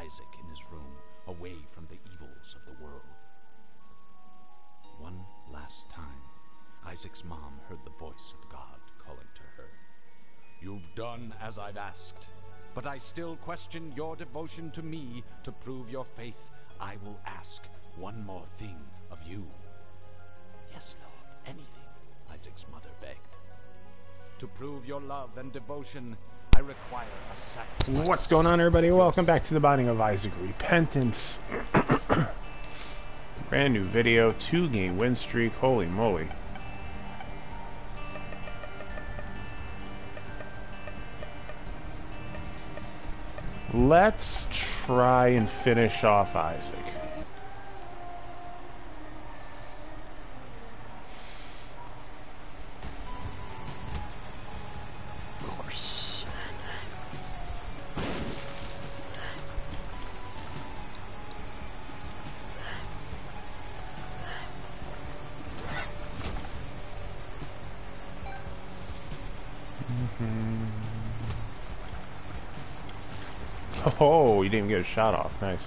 Isaac in his room, away from the evils of the world. One last time, Isaac's mom heard the voice of God calling to her. "You've done as I've asked, but I still question your devotion to me. To prove your faith, I will ask one more thing of you." "Yes, Lord, anything," Isaac's mother begged. "To prove your love and devotion, I require a sacrifice." What's going on, everybody? Welcome back to the Binding of Isaac Repentance. Brand new video, 2-game win streak. Holy moly. Let's try and finish off Isaac. Of course. Oh, you didn't even get a shot off. Nice.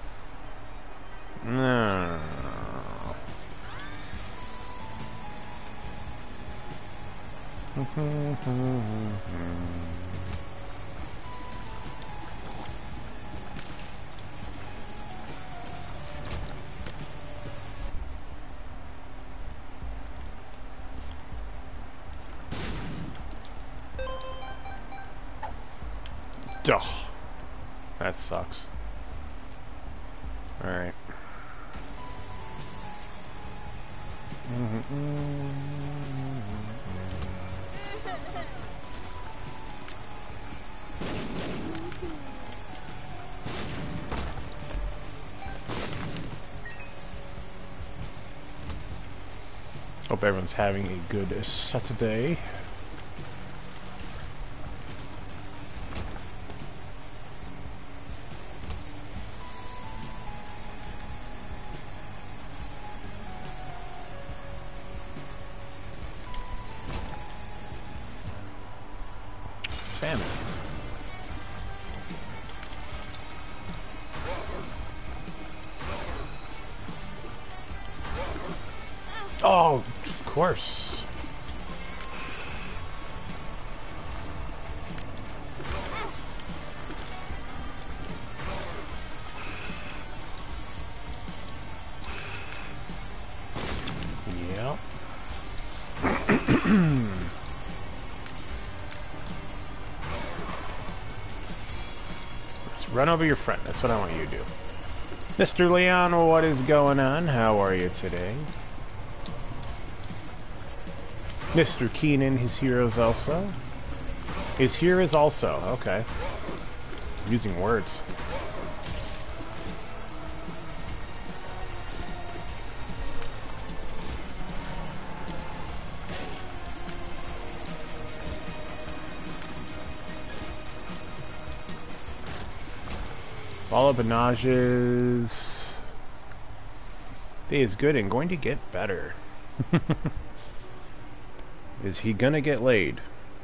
No. Duh. That sucks. Alright. Hope everyone's having a good Saturday. Famine. Oh, of course. Yep. Run over your friend. That's what I want you to do. Mr. Leon, what is going on? How are you today? Mr. Keenan, his heroes also. His heroes also. Okay. Using words. Follow Benage's day is good and going to get better. Is he gonna get laid?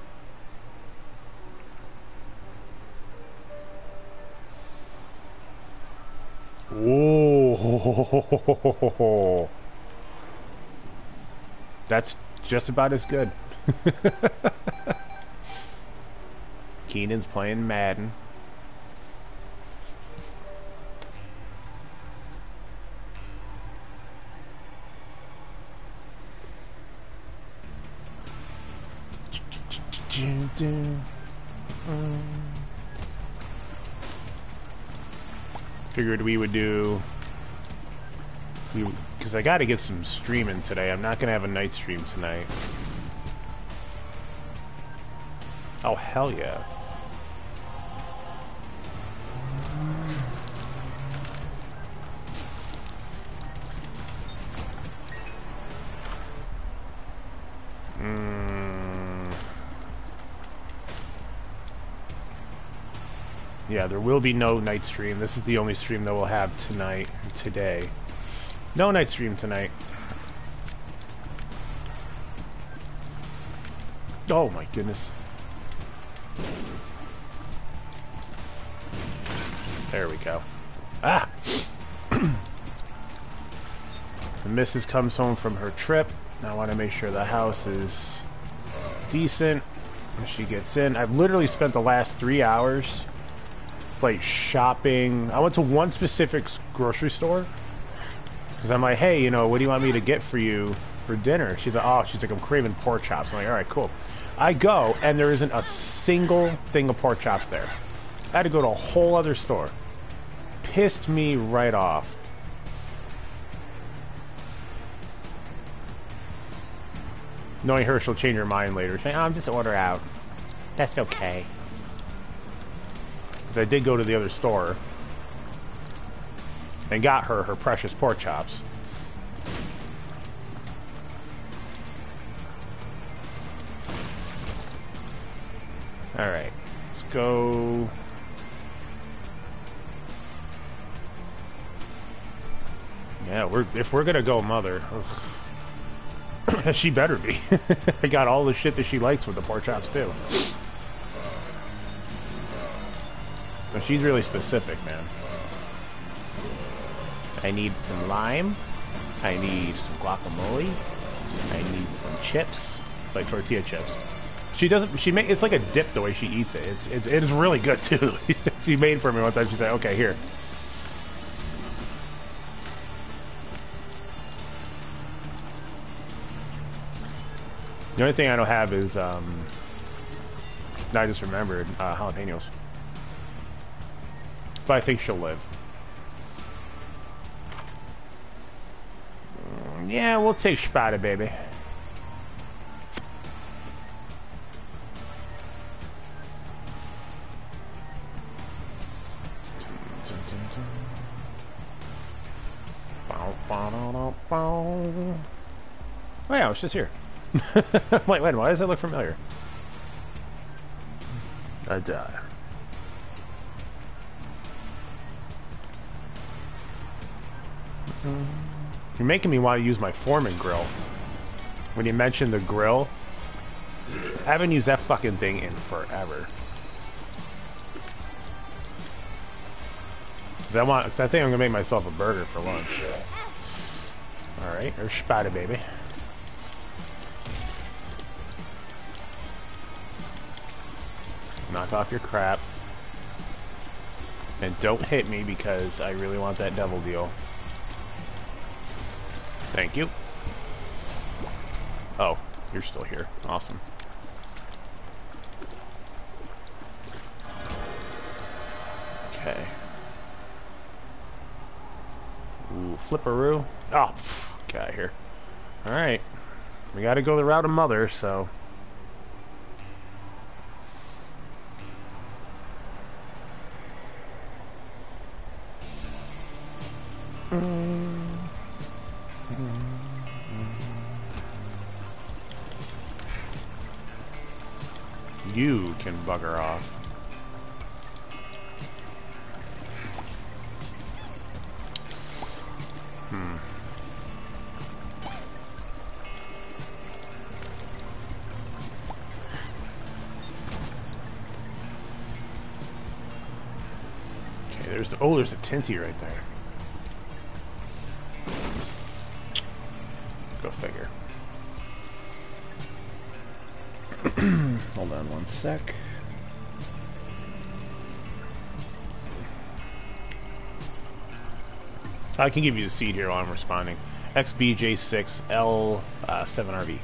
Oh, that's just about as good. Keenan's playing Madden. Figured we would do, because I got to get some streaming today. I'm not gonna have a night stream tonight. Oh hell yeah. Yeah, there will be no night stream. This is the only stream that we'll have today. No night stream tonight. Oh my goodness. There we go. Ah! The missus comes home from her trip. I want to make sure the house is decent when she gets in. I've literally spent the last 3 hours like shopping. I went to one specific grocery store because I'm like, hey, you know, what do you want me to get for you for dinner? She's like, oh, I'm craving pork chops. I'm like, all right, cool. I go and there isn't a single thing of pork chops there. I had to go to a whole other store. Pissed me right off. Knowing her, she'll change her mind later. She's like, oh, I'm just order out. That's okay. Because I did go to the other store and got her precious pork chops. Alright, let's go. Yeah, if we're gonna go mother, she better be. I got all the shit that she likes with the pork chops too. So she's really specific, man. I need some lime. I need some guacamole. I need some chips, like tortilla chips. She doesn't. It's like a dip the way she eats it. It is really good too. She made for me one time. She said, "Okay, here." The only thing I don't have is I just remembered jalapenos. But I think she'll live. Yeah, we'll take Spada, baby. Oh yeah, it's just here. wait, why does it look familiar? I die. You're making me want to use my Foreman grill. When you mentioned the grill, I haven't used that fucking thing in forever. Cause I think I'm gonna make myself a burger for lunch. Alright, there's Spada, baby. Knock off your crap. And don't hit me because I really want that devil deal. Thank you. Oh, you're still here. Awesome. Okay. Ooh, flipperoo. Oh, get out of here. Alright. We gotta go the route of mother, so... You can bugger off. Okay, there's a Tinty right there. Go figure. Hold on one sec. I can give you the seed here while I'm responding. XBJ6L7RV.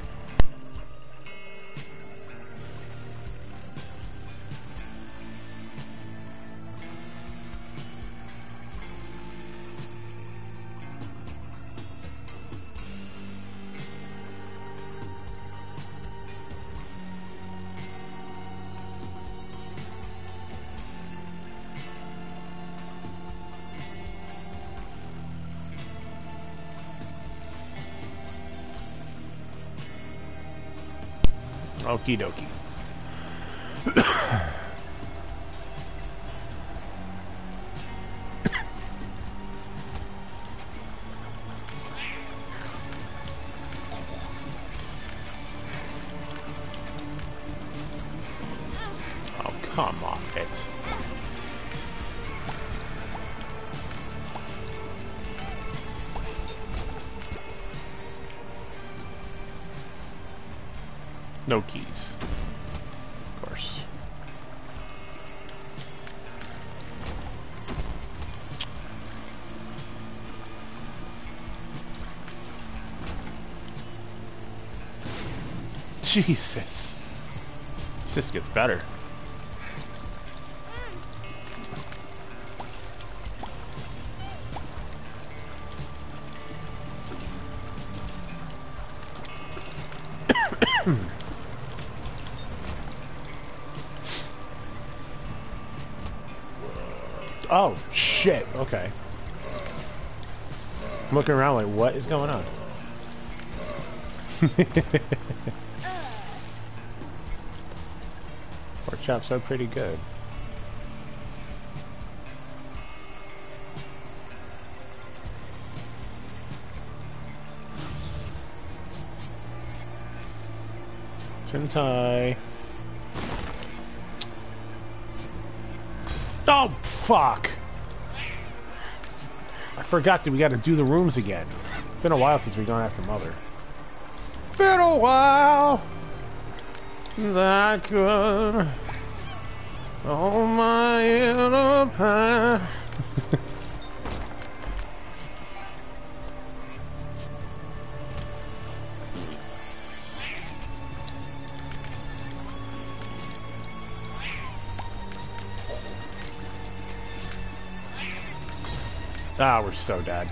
Okie dokie. Oh, come off it. No keys. Of course. Jesus. This gets better. Oh, shit. Okay. I'm looking around like, what is going on? Pork chops are pretty good. Sentai. Oh, fuck! I forgot that we gotta do the rooms again. It's been a while since we've gone after Mother. Been a while that could hold my inner pain. Ah, we're so dead.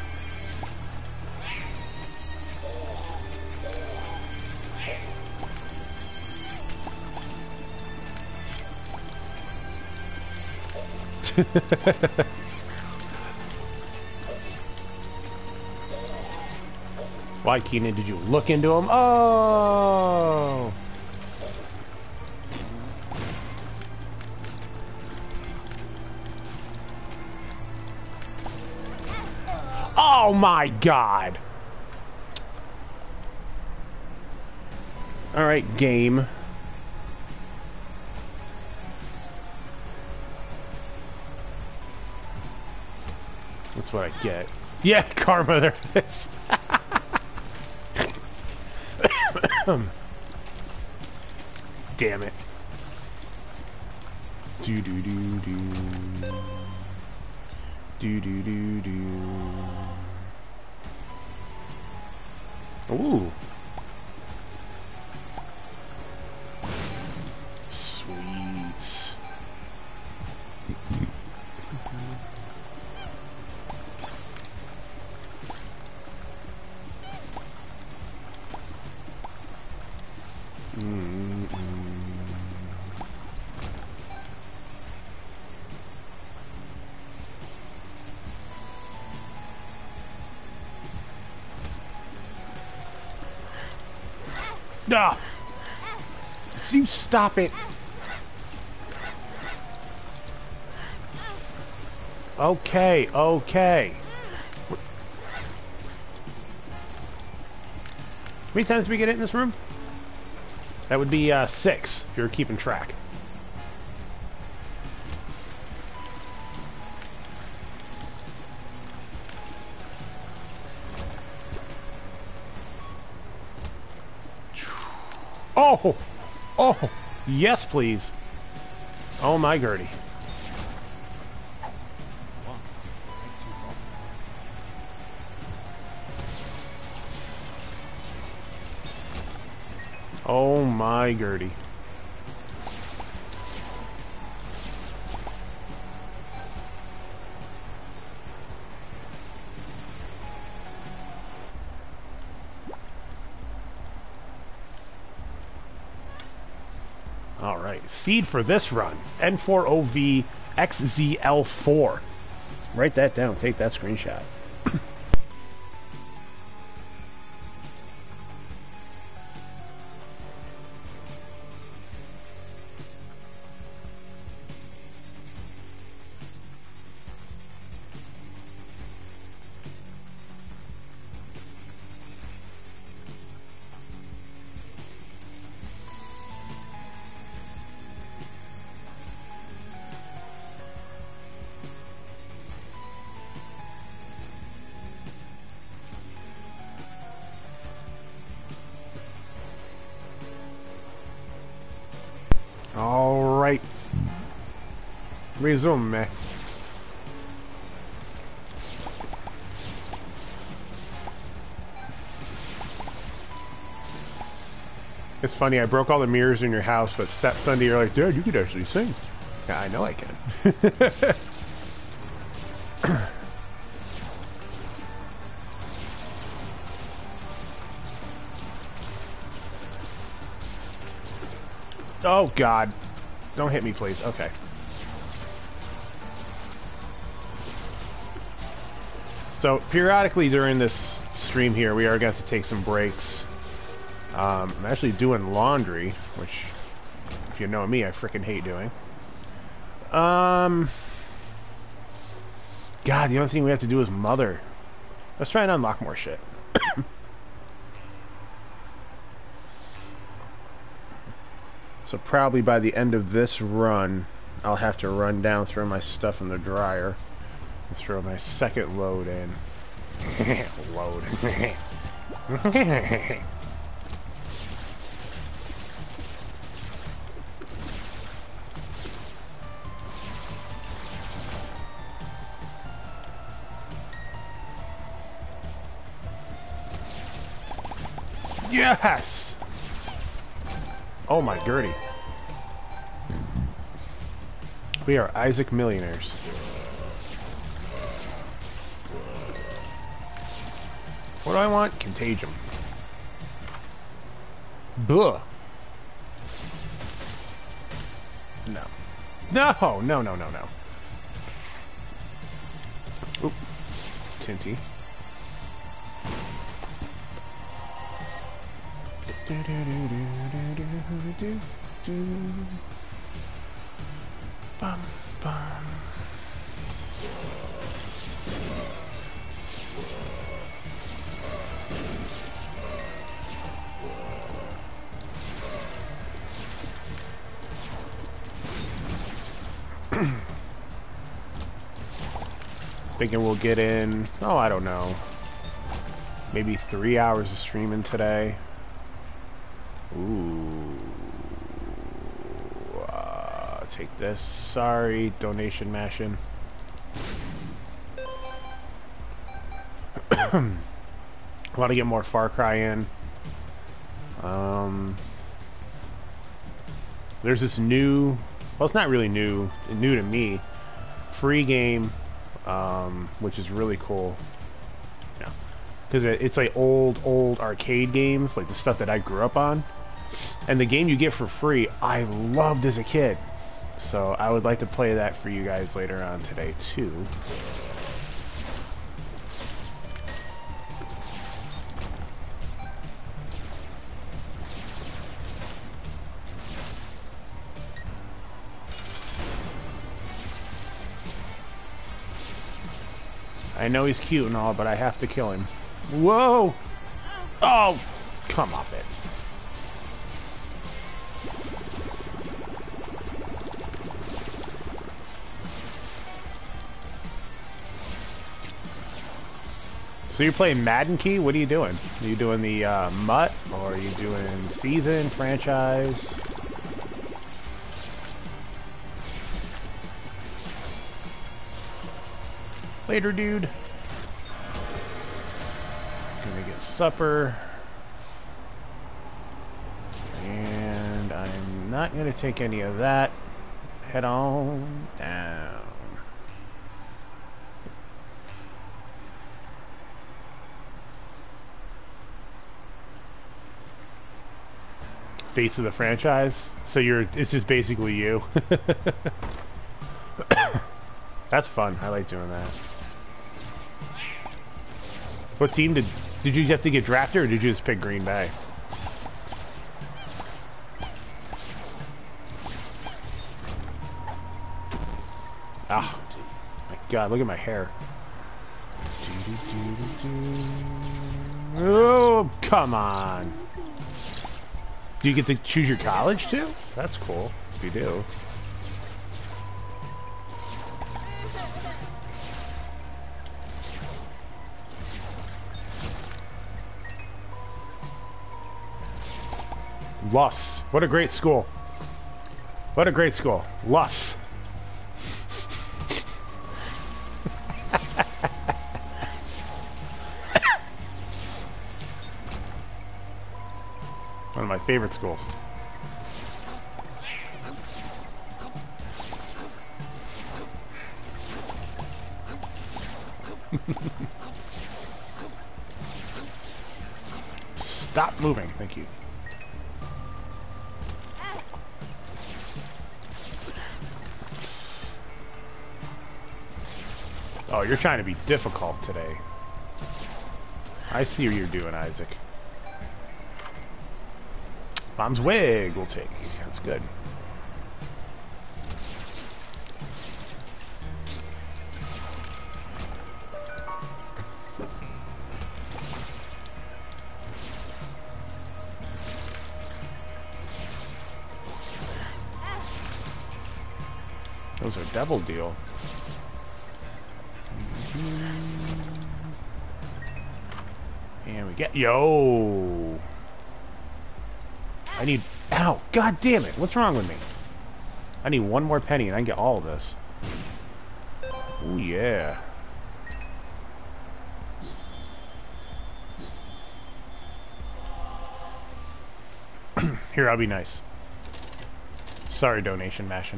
Why, Keenan, did you look into him? Oh! Oh my god! Alright, game. That's what I get. Yeah, karma, there it is. Damn it. Do do do do. Do do do do. Ooh. Sweet. Ah! So you stop it. Okay, okay. How many times did we get it in this room? That would be 6, if you're keeping track. Oh! Oh! Yes, please. Oh, my Gertie. Oh, my Gertie. Alright, seed for this run. N4OV XZL4. Write that down, take that screenshot. Resume. It's funny, I broke all the mirrors in your house, but Sunday you're like, Dad, you could actually sing. Yeah, I know I can. Oh, God. Don't hit me, please. Okay. So, periodically during this stream here, we are going to take some breaks. I'm actually doing laundry, which, if you know me, I freaking hate doing. God, the only thing we have to do is mother. Let's try and unlock more shit. So probably by the end of this run, I'll have to run down, throw my stuff in the dryer, and throw my second load in. Load. Yes! Oh my Gertie. We are Isaac millionaires. What do I want? Contagion. Buh. No. No, no, no, no, no. Oop. Tinty. Bum, bum. Thinking we'll get in, oh, I don't know, maybe 3 hours of streaming today. Ooh. Take this. Sorry, donation mashing. I want to get more Far Cry in. There's this new, well, it's not really new to me, free game, which is really cool. Yeah, because it's like old arcade games, like the stuff that I grew up on. And the game you get for free, I loved as a kid. So I would like to play that for you guys later on today, too. I know he's cute and all, but I have to kill him. Whoa! Oh! Come off it. So you're playing Madden Key? What are you doing? Are you doing the MUT? Or are you doing season, franchise? Later, dude. Gonna get supper. And I'm not gonna take any of that. Head on down. Face of the franchise, so it's just basically you. That's fun. I like doing that. What team did you have to get drafted, or did you just pick Green Bay? Ah, my God, look at my hair. Oh, come on. Do you get to choose your college too? That's cool, if you do. Luss. What a great school. What a great school. Luss. favorite schools. Stop moving, thank you. Oh, you're trying to be difficult today. I see what you're doing, Isaac. Bomb's wig we'll take. That's good. Those are devil deal. And we get... Yo! I need... Ow! God damn it! What's wrong with me? I need one more penny and I can get all of this. Oh yeah. Here, I'll be nice. Sorry, donation mashing.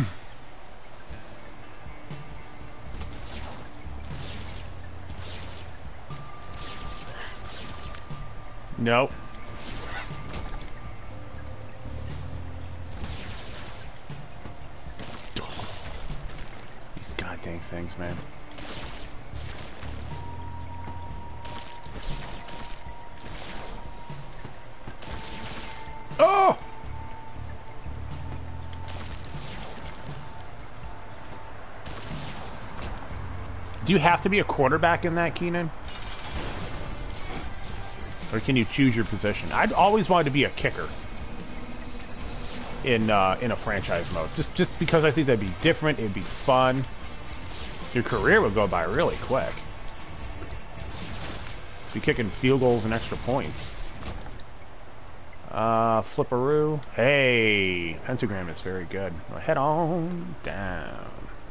Nope. These goddamn things, man. Oh! Do you have to be a quarterback in that, Keenan? Or can you choose your position? I'd always wanted to be a kicker in a franchise mode, just because I think that'd be different. It'd be fun. Your career would go by really quick. So you're kicking field goals and extra points. Flipperoo. Hey, pentagram is very good. Well, head on down.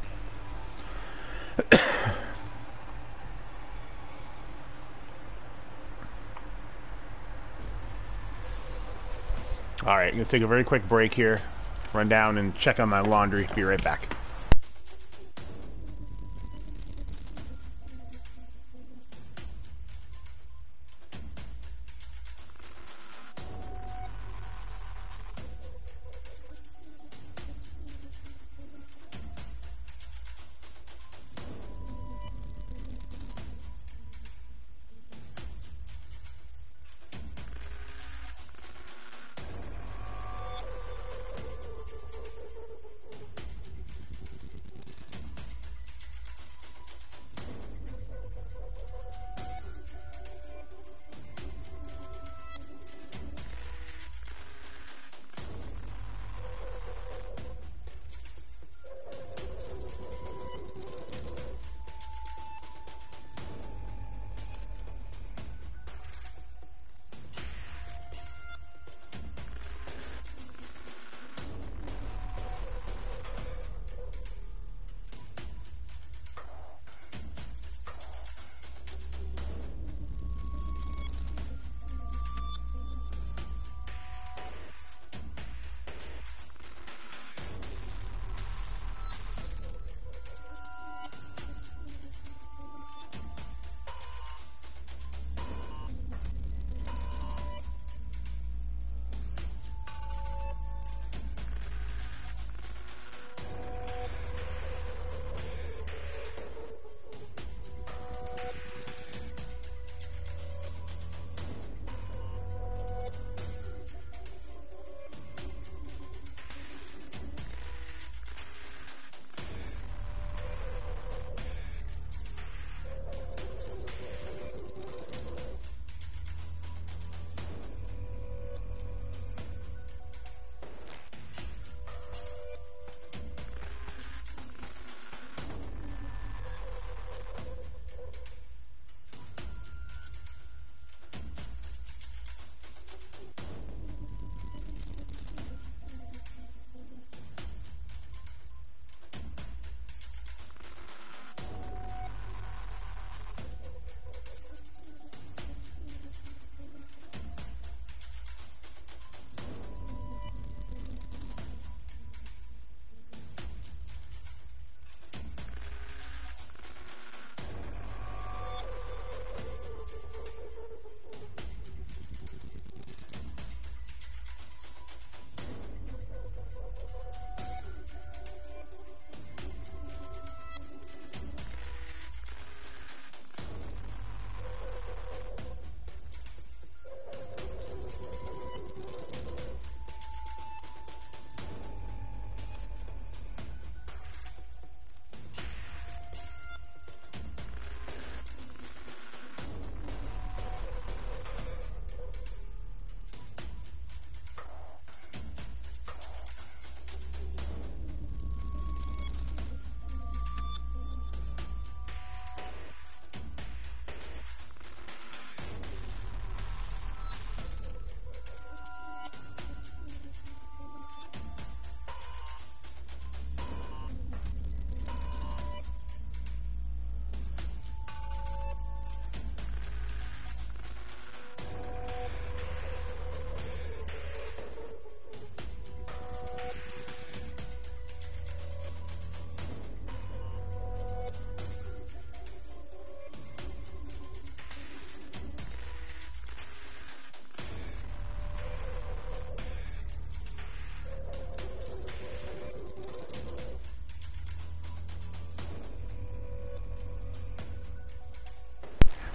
Alright, I'm going to take a very quick break here, run down and check on my laundry. Be right back.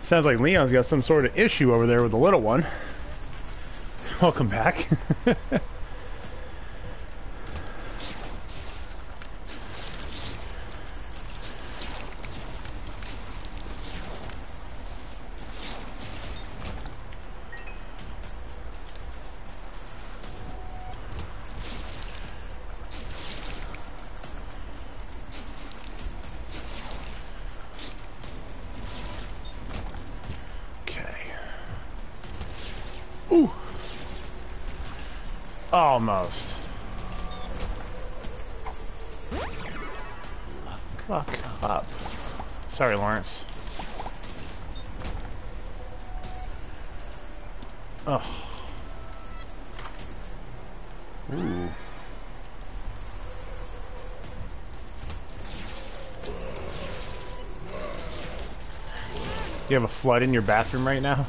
Sounds like Leon's got some sort of issue over there with the little one. Welcome back. Almost. Fuck up. Sorry, Lawrence. Oh. Ooh. Do you have a flood in your bathroom right now?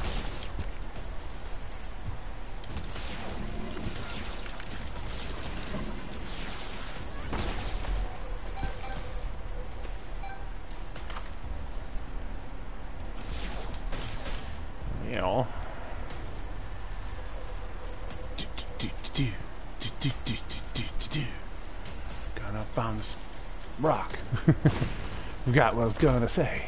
Gonna find this rock. Forgot what I was gonna say.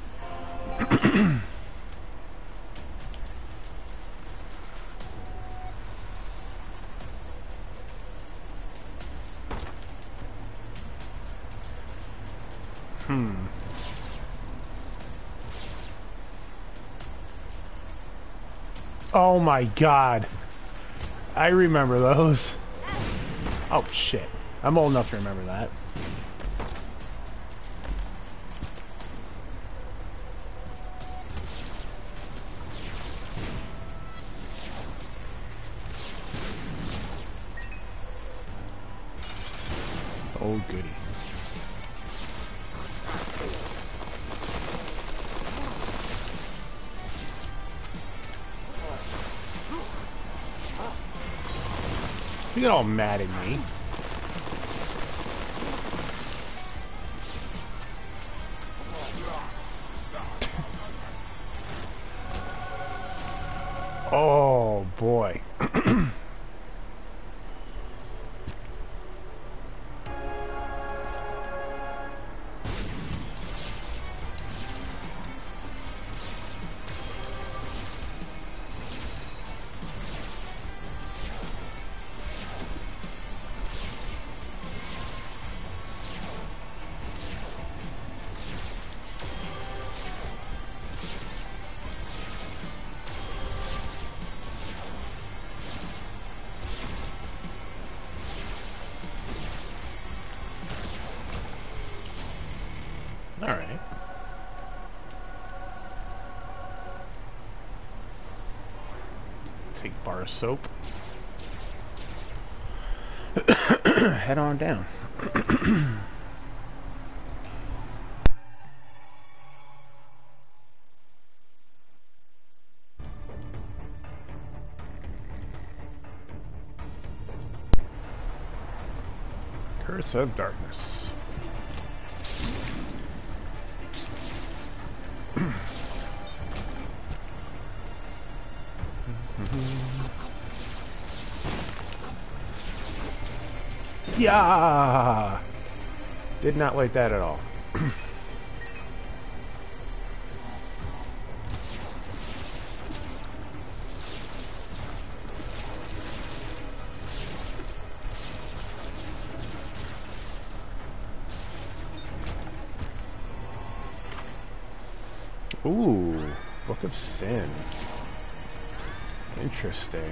Oh my god. I remember those. Oh shit. I'm old enough to remember that. Oh goody. You get all mad at me. Oh boy. All right. Take bar of soap. Head on down. Curse of Darkness. Yeah, did not like that at all. Ooh, Book of Sin. Interesting.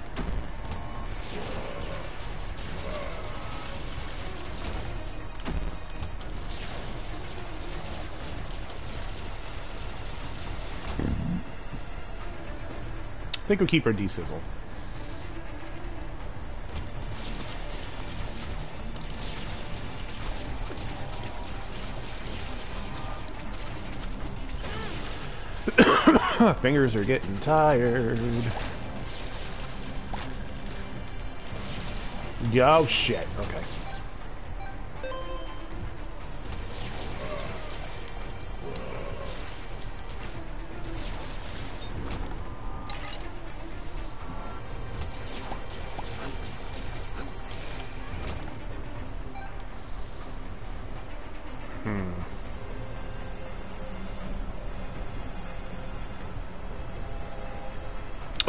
I think we'll keep our D-Sizzle. Fingers are getting tired. Oh shit, okay.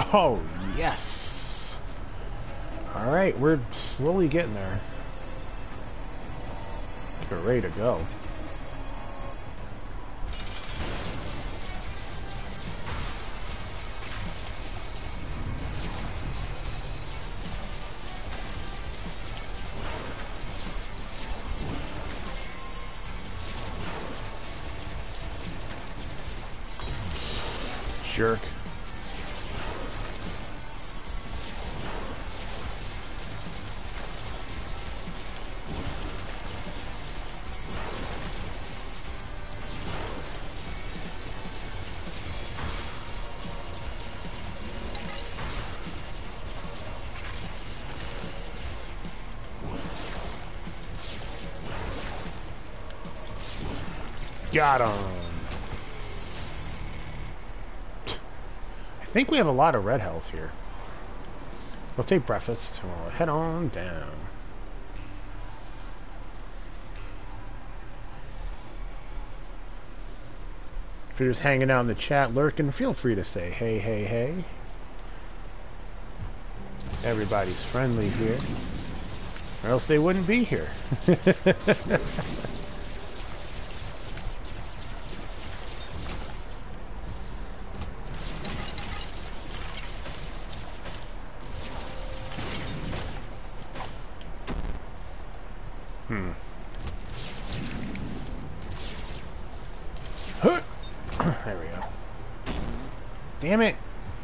Oh, yes. Alright, we're slowly getting there. We're ready to go. Jerk. Got him. I think we have a lot of red health here. We'll take breakfast and we'll head on down. If you're just hanging out in the chat, lurking, feel free to say hey, hey, hey. Everybody's friendly here. Or else they wouldn't be here. There we go. Damn it!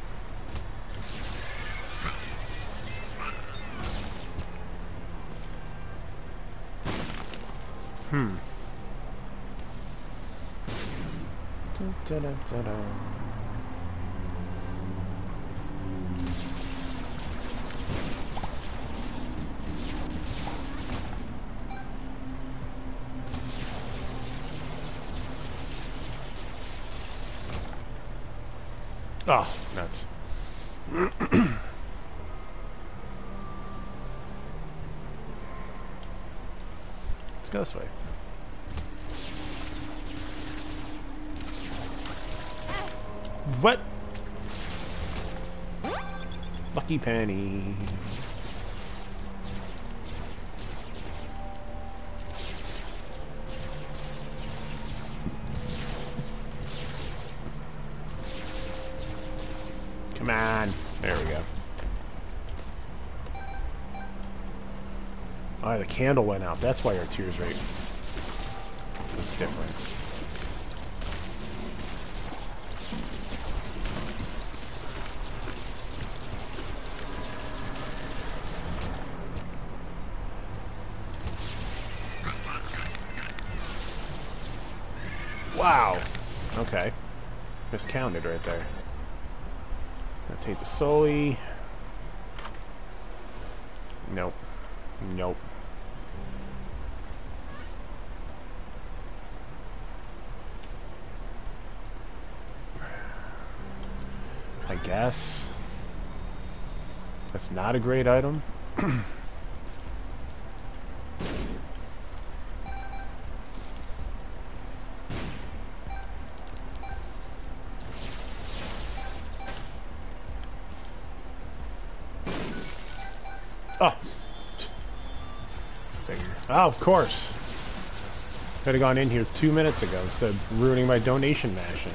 Oh, nuts. Let's go this way. What? Lucky penny. Come on. There we go. Oh, the candle went out. That's why our tears rate was different. Wow. Okay. Miscounted right there. Gonna take the Soli. Nope. Nope. I guess. That's not a great item. Oh. Figure. Oh, of course. Could have gone in here 2 minutes ago instead of ruining my donation mashing.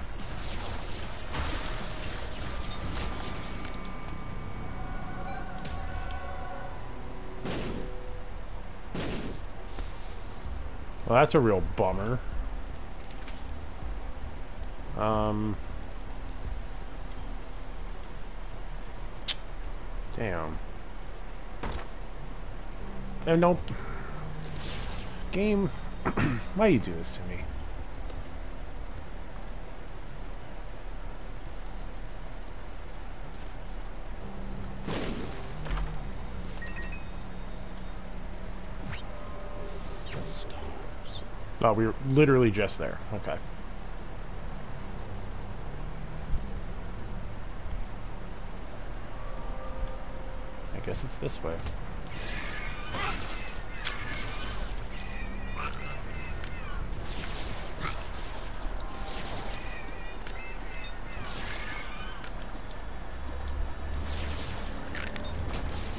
Well, that's a real bummer. Damn. And don't... Game... Why you do this to me? Oh, we were literally just there. Okay. I guess it's this way.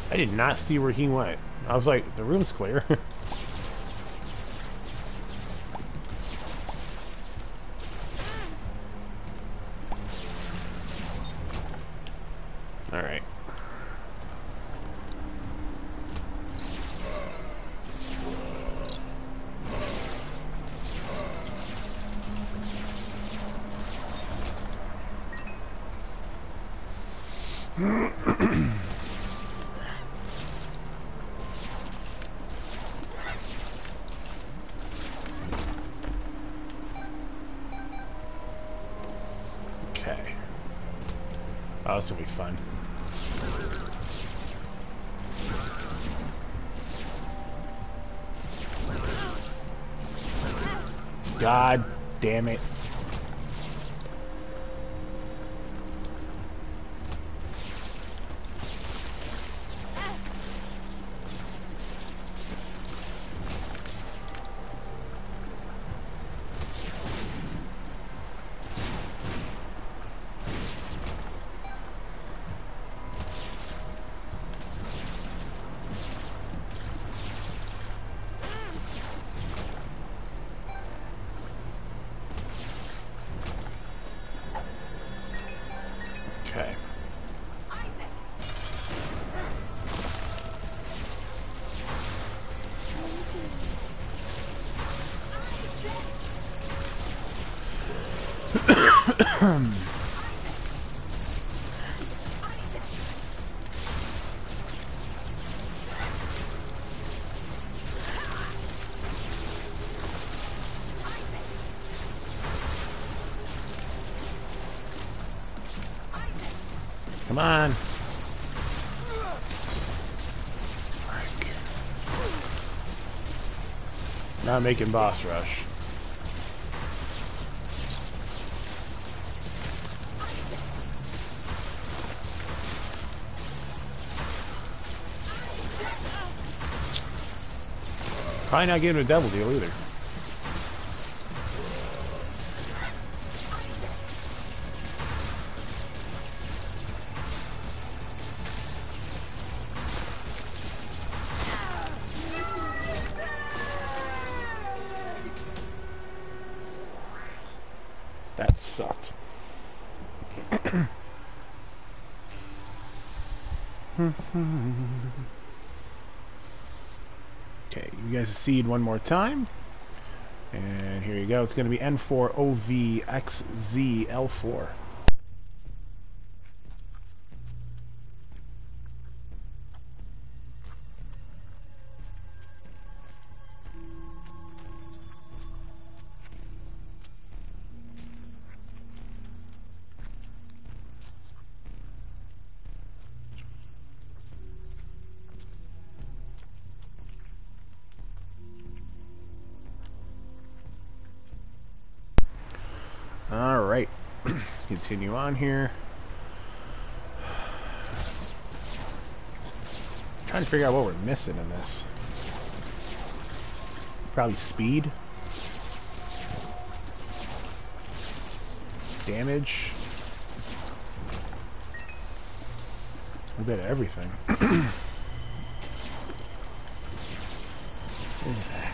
I did not see where he went. I was like, the room's clear. Alright. Okay. Oh, this is gonna be fun. God damn it. Okay. Come on. Frick. Not making boss rush. Probably not getting a devil deal either. That sucked. Okay, you guys seed one more time. And here you go. It's going to be N4OVXZL4. Alright, let's continue on here. I'm trying to figure out what we're missing in this. Probably speed. Damage. A bit of everything. What is that?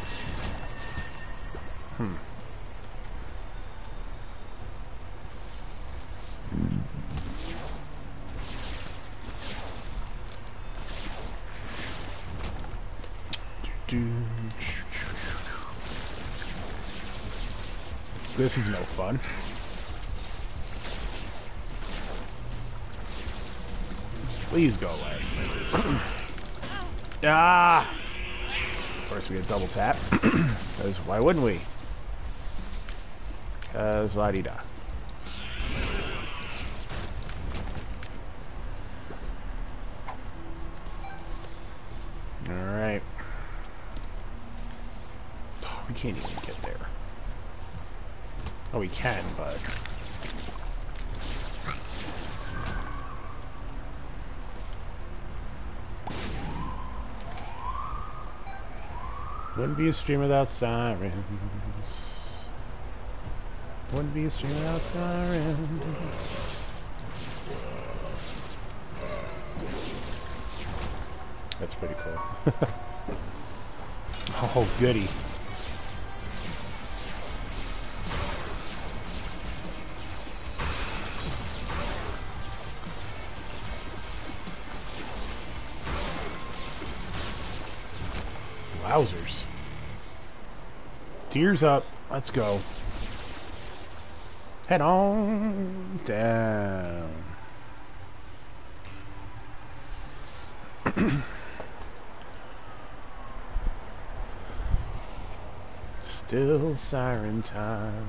This is no fun. Please go away. Ah! Of course we get double tap. Because why wouldn't we? Because la-di-da. Alright. Oh, we can't even get there. Oh, we can, but... Wouldn't be a stream without sirens. Wouldn't be a stream without sirens. That's pretty cool. Oh, goody. Wowzers. Tears up. Let's go. Head on down. Still siren time.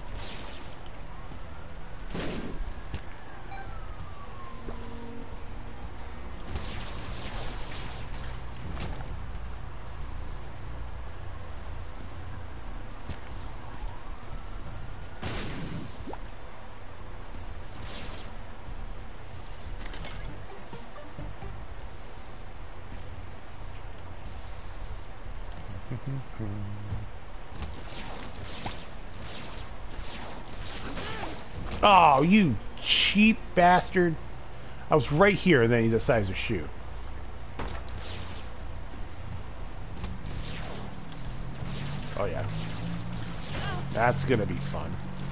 Oh, you cheap bastard. I was right here and then he decides to shoot. Oh yeah. That's gonna be fun.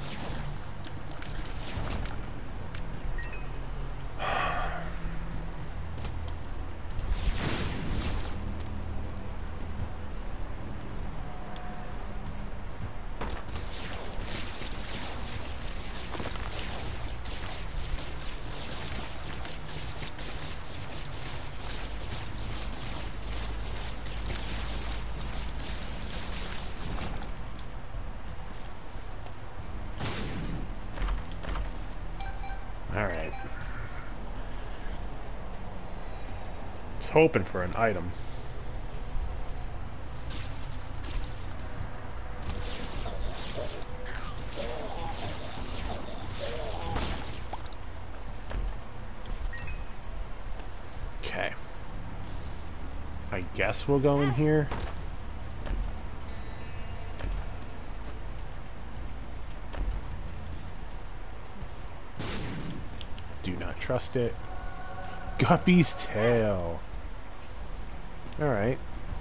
Alright. Just hoping for an item. Okay. I guess we'll go in here. Do not trust it. Guppy's tail. Alright.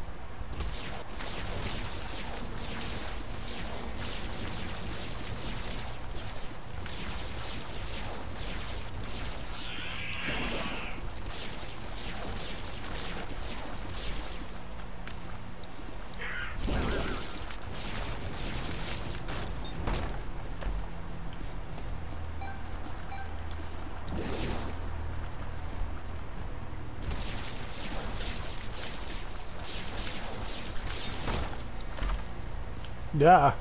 Yeah.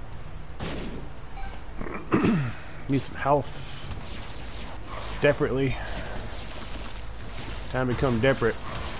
Need some health. Desperately. Time to become desperate.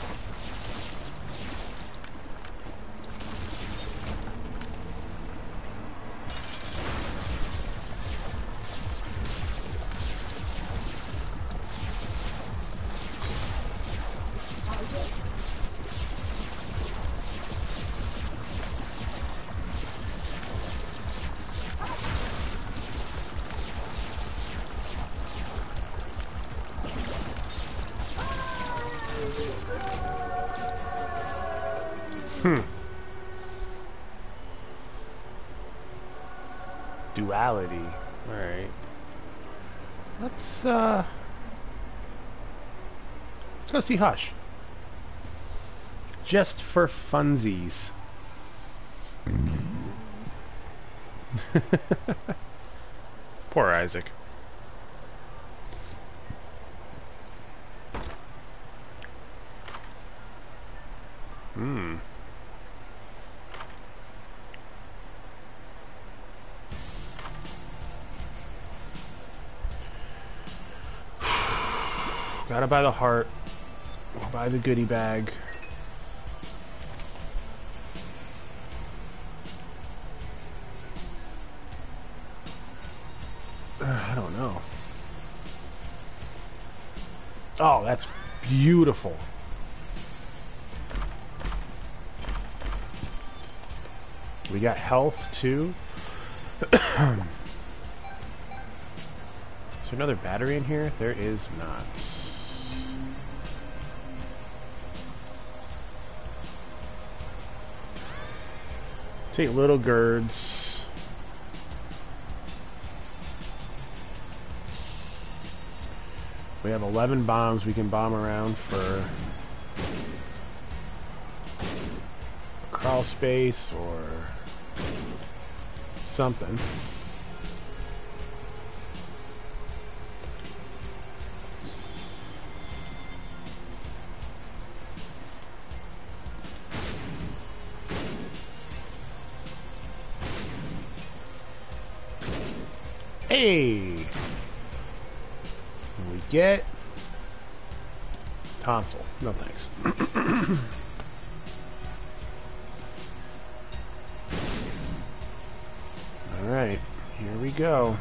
Duality. Alright. Let's go see Hush. Just for funsies. Poor Isaac. Gotta buy the heart. I'll buy the goodie bag. I don't know. Oh, that's beautiful. We got health too. Is there another battery in here? There is not. Take little girds. We have 11 bombs we can bomb around for crawl space or something. Hey! We get tonsil. No thanks. Alright, here we go.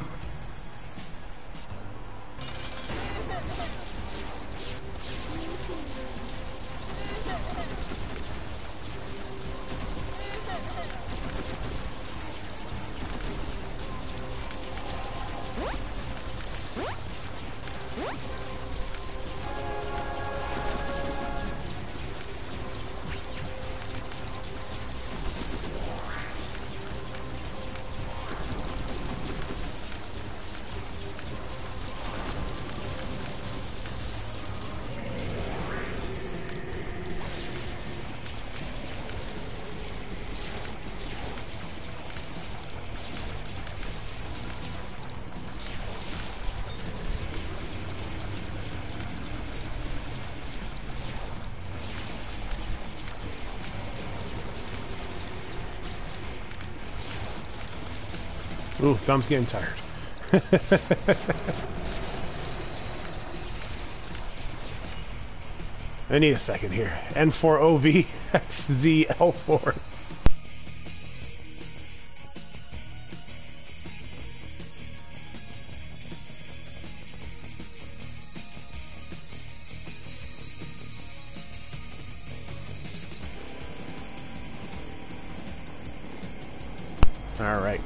Ooh, thumb's getting tired. I need a second here. N4OV XZL4. All right.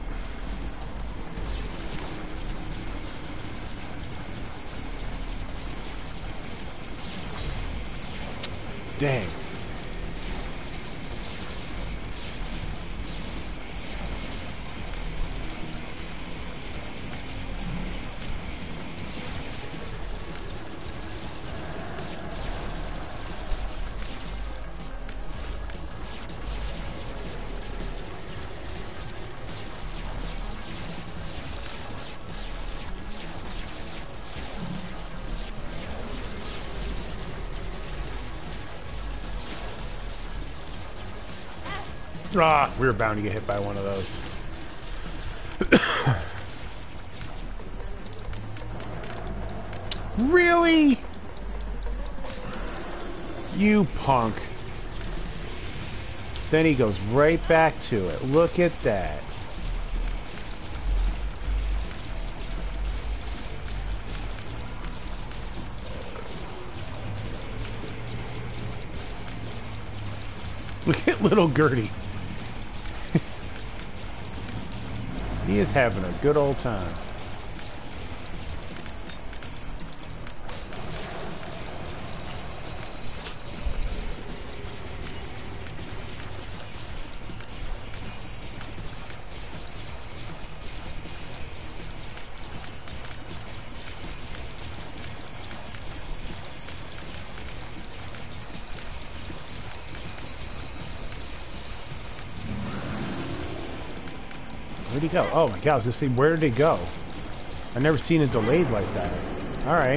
Dang. Ah, we were bound to get hit by one of those. Really? You punk. Then he goes right back to it. Look at that. Look at little Gertie. He is having a good old time. Where'd he go? Oh my god, I was gonna say, where did he go? I've never seen it delayed like that. Alright.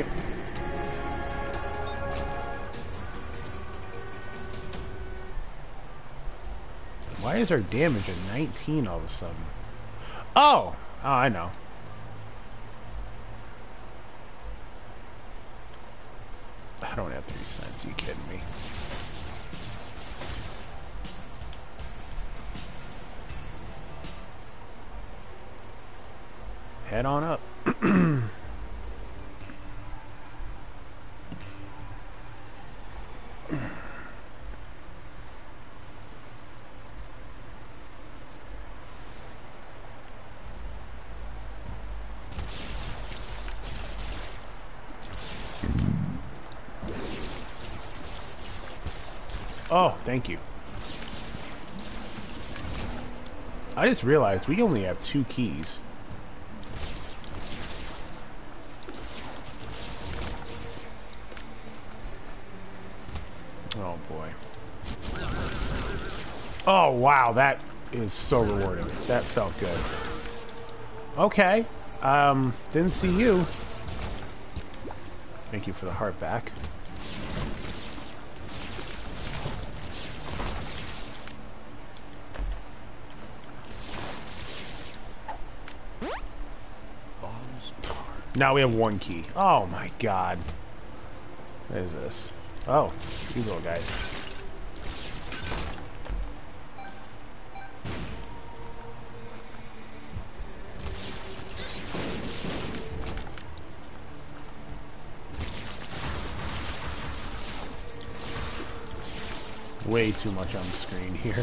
Why is our damage at 19 all of a sudden? Oh! Oh, I know. I don't have 3 cents, are you kidding me? Head on up. Oh, thank you. I just realized we only have 2 keys. Oh boy. Oh wow, that is so rewarding. That felt good. Okay. Didn't see you. Thank you for the heart back. Now we have 1 key. Oh my god. What is this? Oh, these little guys. Way too much on the screen here.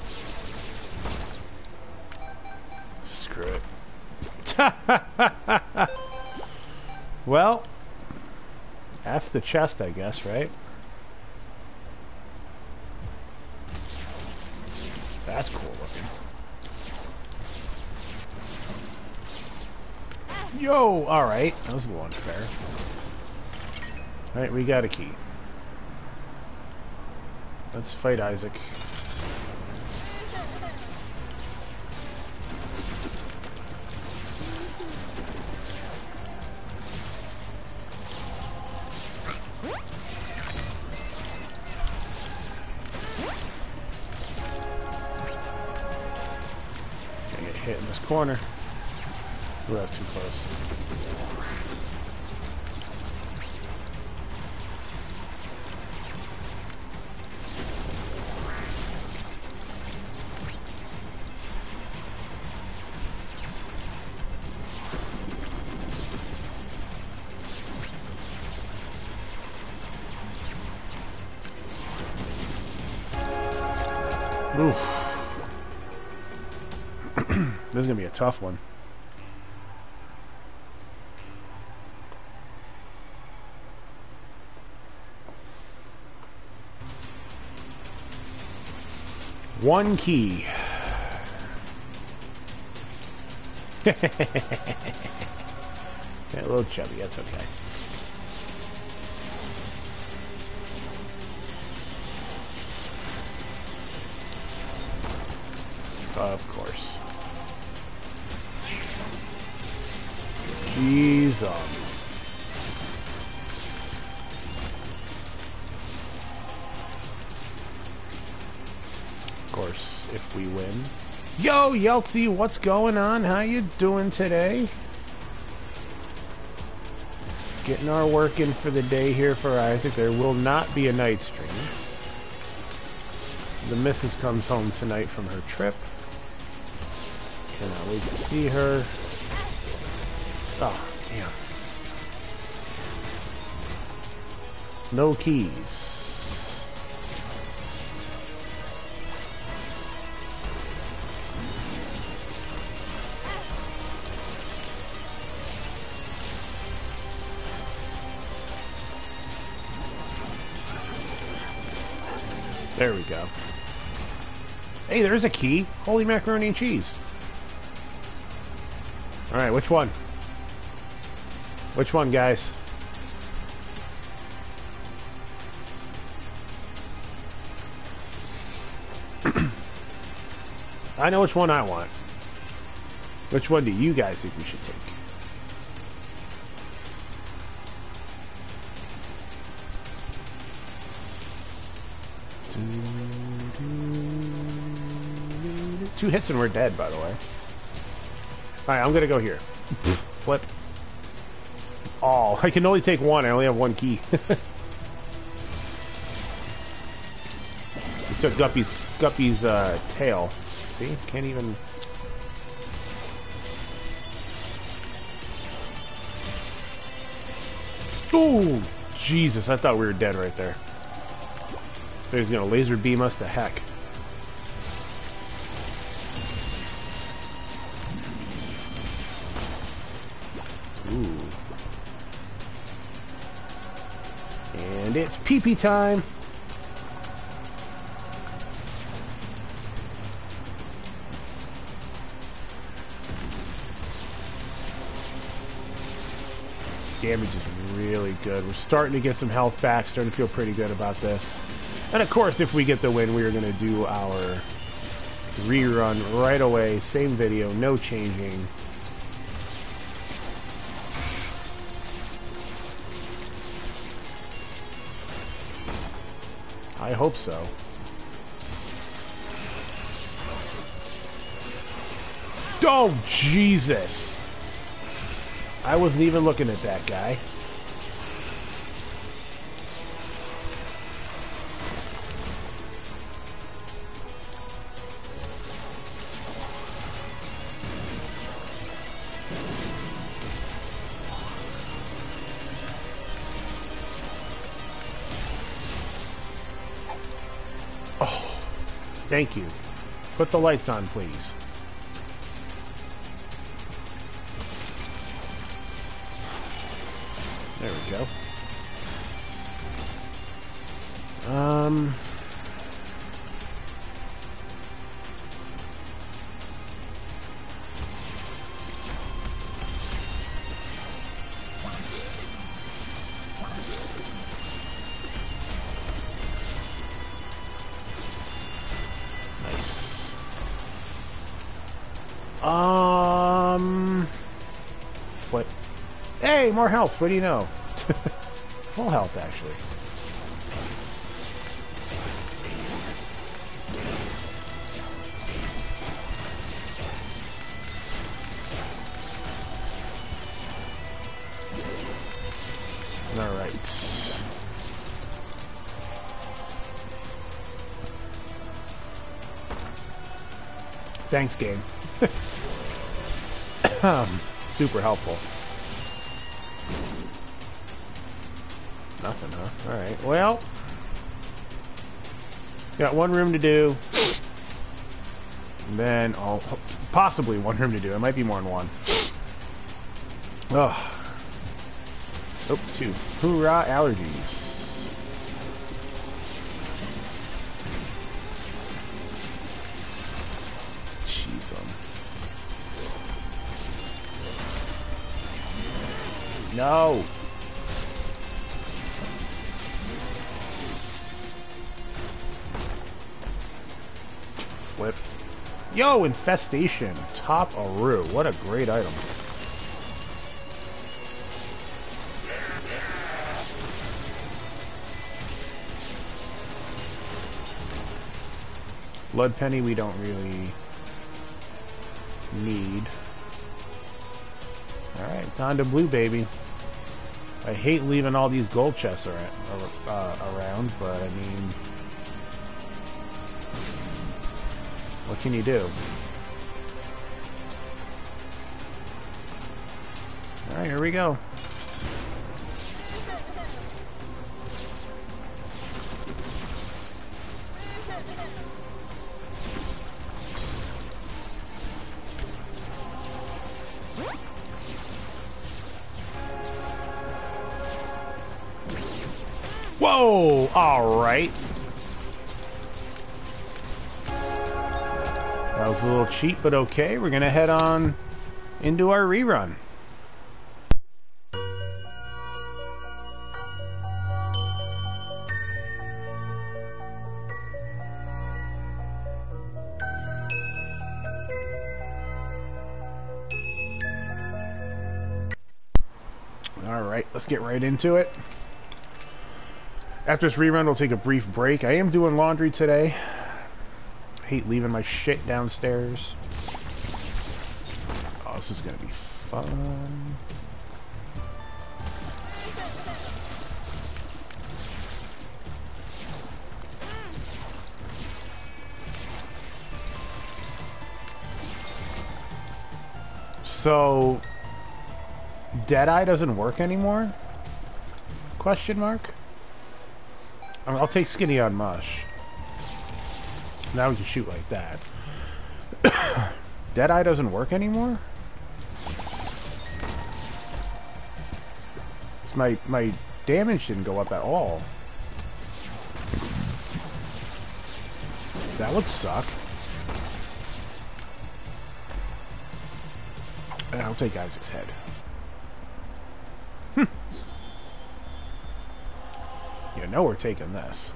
Screw it. Well, F the chest, I guess, right? That's cool looking. Yo! Alright, that was a little unfair. Alright, we got a key. Let's fight Isaac. Gonna get hit in this corner. Ooh, that's too close. Oof. This is gonna be a tough one. One key. Yeah, a little chubby, that's okay. Of course. Jeez, Of course, if we win. Yo, Yeltzy, what's going on? How you doing today? Getting our work in for the day here for Isaac. There will not be a night stream. The missus comes home tonight from her trip. Cannot wait to see her. Oh, damn. No keys. There we go. Hey, there's a key. Holy macaroni and cheese. Alright, which one? Which one, guys? I know which one I want. Which one do you guys think we should take? Two hits and we're dead, by the way. Alright, I'm gonna go here. Flip. Oh, I can only take one. I only have one key. We took Guppy's tail. See? Can't even... Ooh! Jesus, I thought we were dead right there. He's gonna laser beam us to heck. Ooh. And it's pee-pee time. damage is really good. We're starting to get some health back, starting to feel pretty good about this. And of course, if we get the win, we are going to do our rerun right away. Same video, no changing. I hope so. Oh, Jesus! I wasn't even looking at that guy. Oh, thank you. Put the lights on, please. There we go. Nice. What? Hey, more health. What do you know? Full health, actually. All right. Thanks, game. Super helpful. Nothing, huh? Alright, well. Got one room to do. And then, possibly one room to do. It might be more than one. Oh. Oh, two. Hoorah, allergies. Jeez, no! Flip. Yo, Infestation. Top Aru. What a great item. Blood Penny we don't really need. Alright, it's on to blue, baby. I hate leaving all these gold chests around, but I mean... what can you do? Alright, here we go. Whoa! Alright. That was a little cheap, but okay. We're gonna head on into our rerun. Alright, let's get right into it. After this rerun, we'll take a brief break. I am doing laundry today. I hate leaving my shit downstairs. Oh, this is gonna be fun. So, Deadeye doesn't work anymore? Question mark? I mean, I'll take Skinny on Mush. Now we can shoot like that. Deadeye doesn't work anymore? My damage didn't go up at all. That would suck. And I'll take Isaac's head. know we're taking this.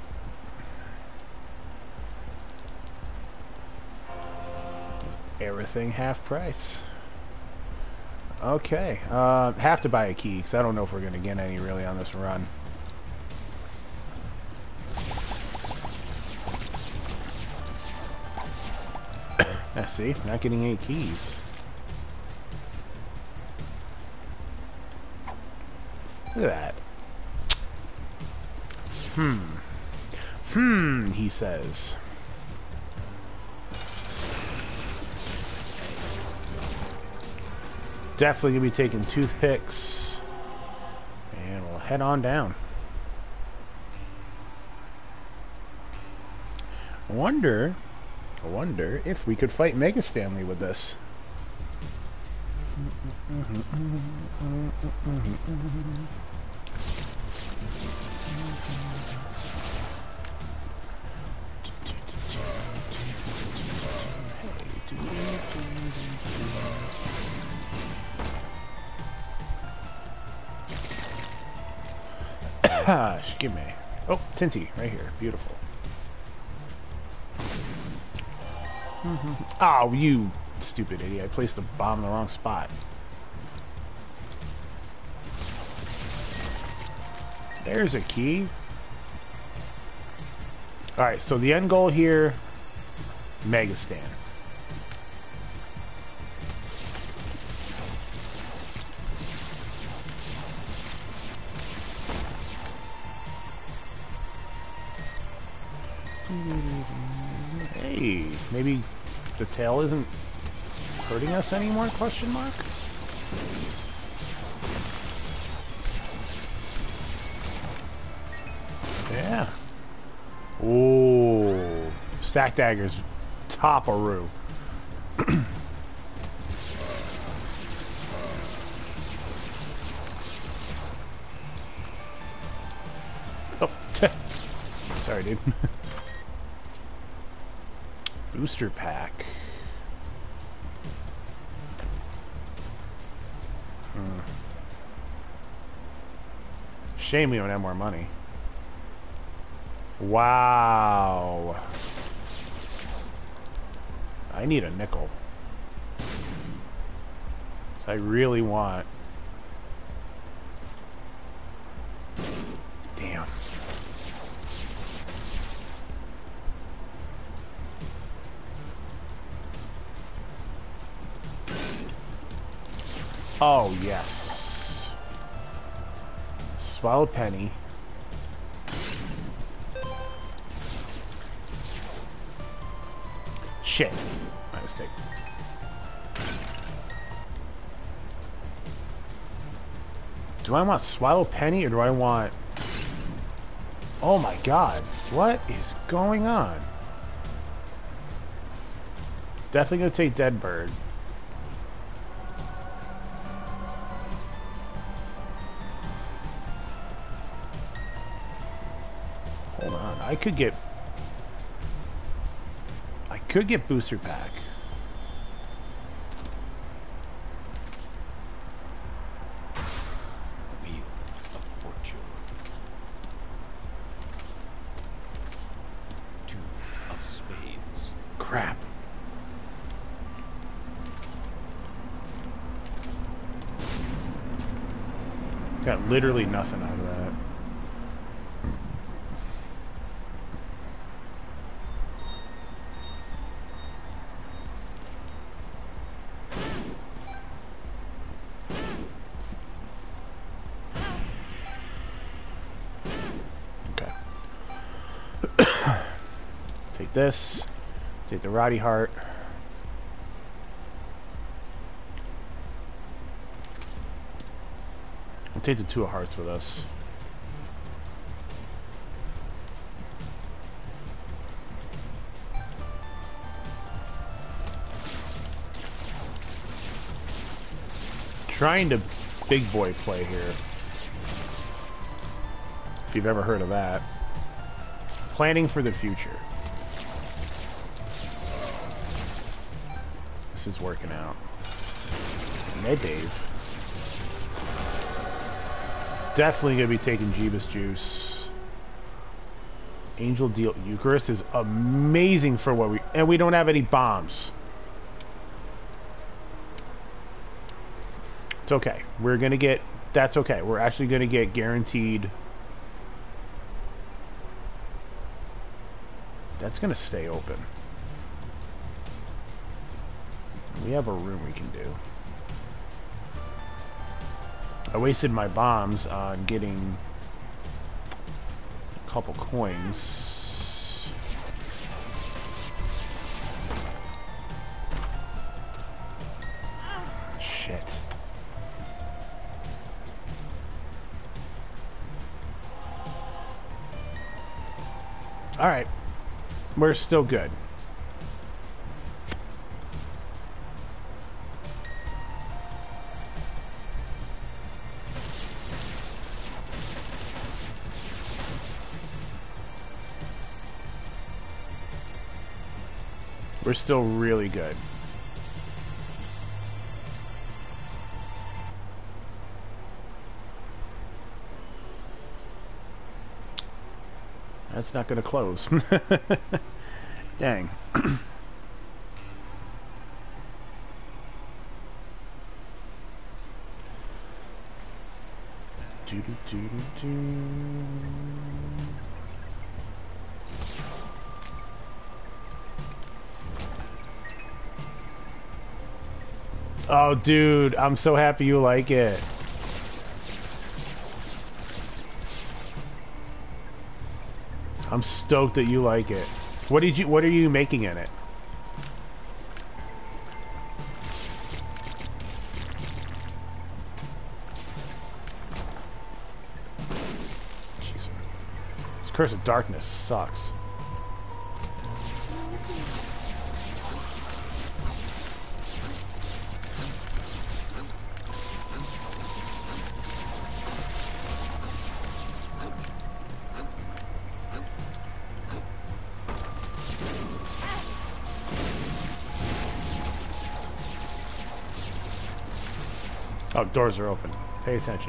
Everything half price. Okay. Have to buy a key, because I don't know if we're going to get any really on this run. See, not getting 8 keys. Look at that. He says. Definitely gonna be taking toothpicks. And we'll head on down. I wonder if we could fight Mega Stanley with this. Gosh, give me. Oh, Tinty, right here. Beautiful. Oh, you stupid idiot. I placed the bomb in the wrong spot. There's a key. Alright, so the end goal here, Mega Stan. Hey, maybe the tail isn't hurting us anymore, question mark? Yeah. Ooh. Stack daggers top-a-roo. Oh, sorry, dude. Booster pack. Shame we don't have more money. Wow. I need a nickel. So I really want... Damn. Oh, yes. Swallow penny. Shit. My mistake. Do I want Swallow Penny or do I want... Oh my god. What is going on? Definitely gonna take Dead Bird. Hold on. I could get booster pack. Wheel of Fortune. 2 of Spades. Crap. Got literally nothing out of that. This, take the Roddy Heart. I'll take the 2 of Hearts with us. Trying to big boy play here. If you've ever heard of that. Planning for the future. Is working out. Hey, Dave. Definitely gonna be taking Jeebus Juice. Angel Deal Eucharist is amazing for what we... And we don't have any bombs. It's okay. We're going to get... That's okay. We're actually going to get guaranteed... That's going to stay open. We have a room we can do. I wasted my bombs on getting a couple coins. Shit. Alright. We're still good. We're still really good. That's not going to close. Dang. Oh, dude, I'm so happy you like it. I'm stoked that you like it. What are you making in it? Jeez. This Curse of Darkness sucks. Oh, doors are open. Pay attention.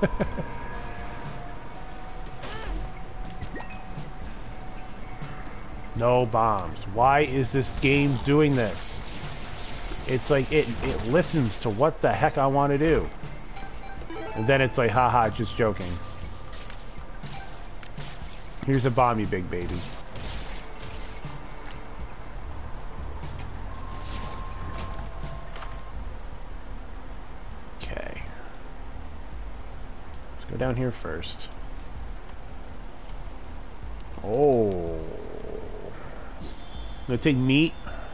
No bombs. Why is this game doing this? It's like it listens to what the heck I want to do. And then it's like, haha, just joking. Here's a bomb, you big baby. Down here first. Oh. I'm gonna take meat.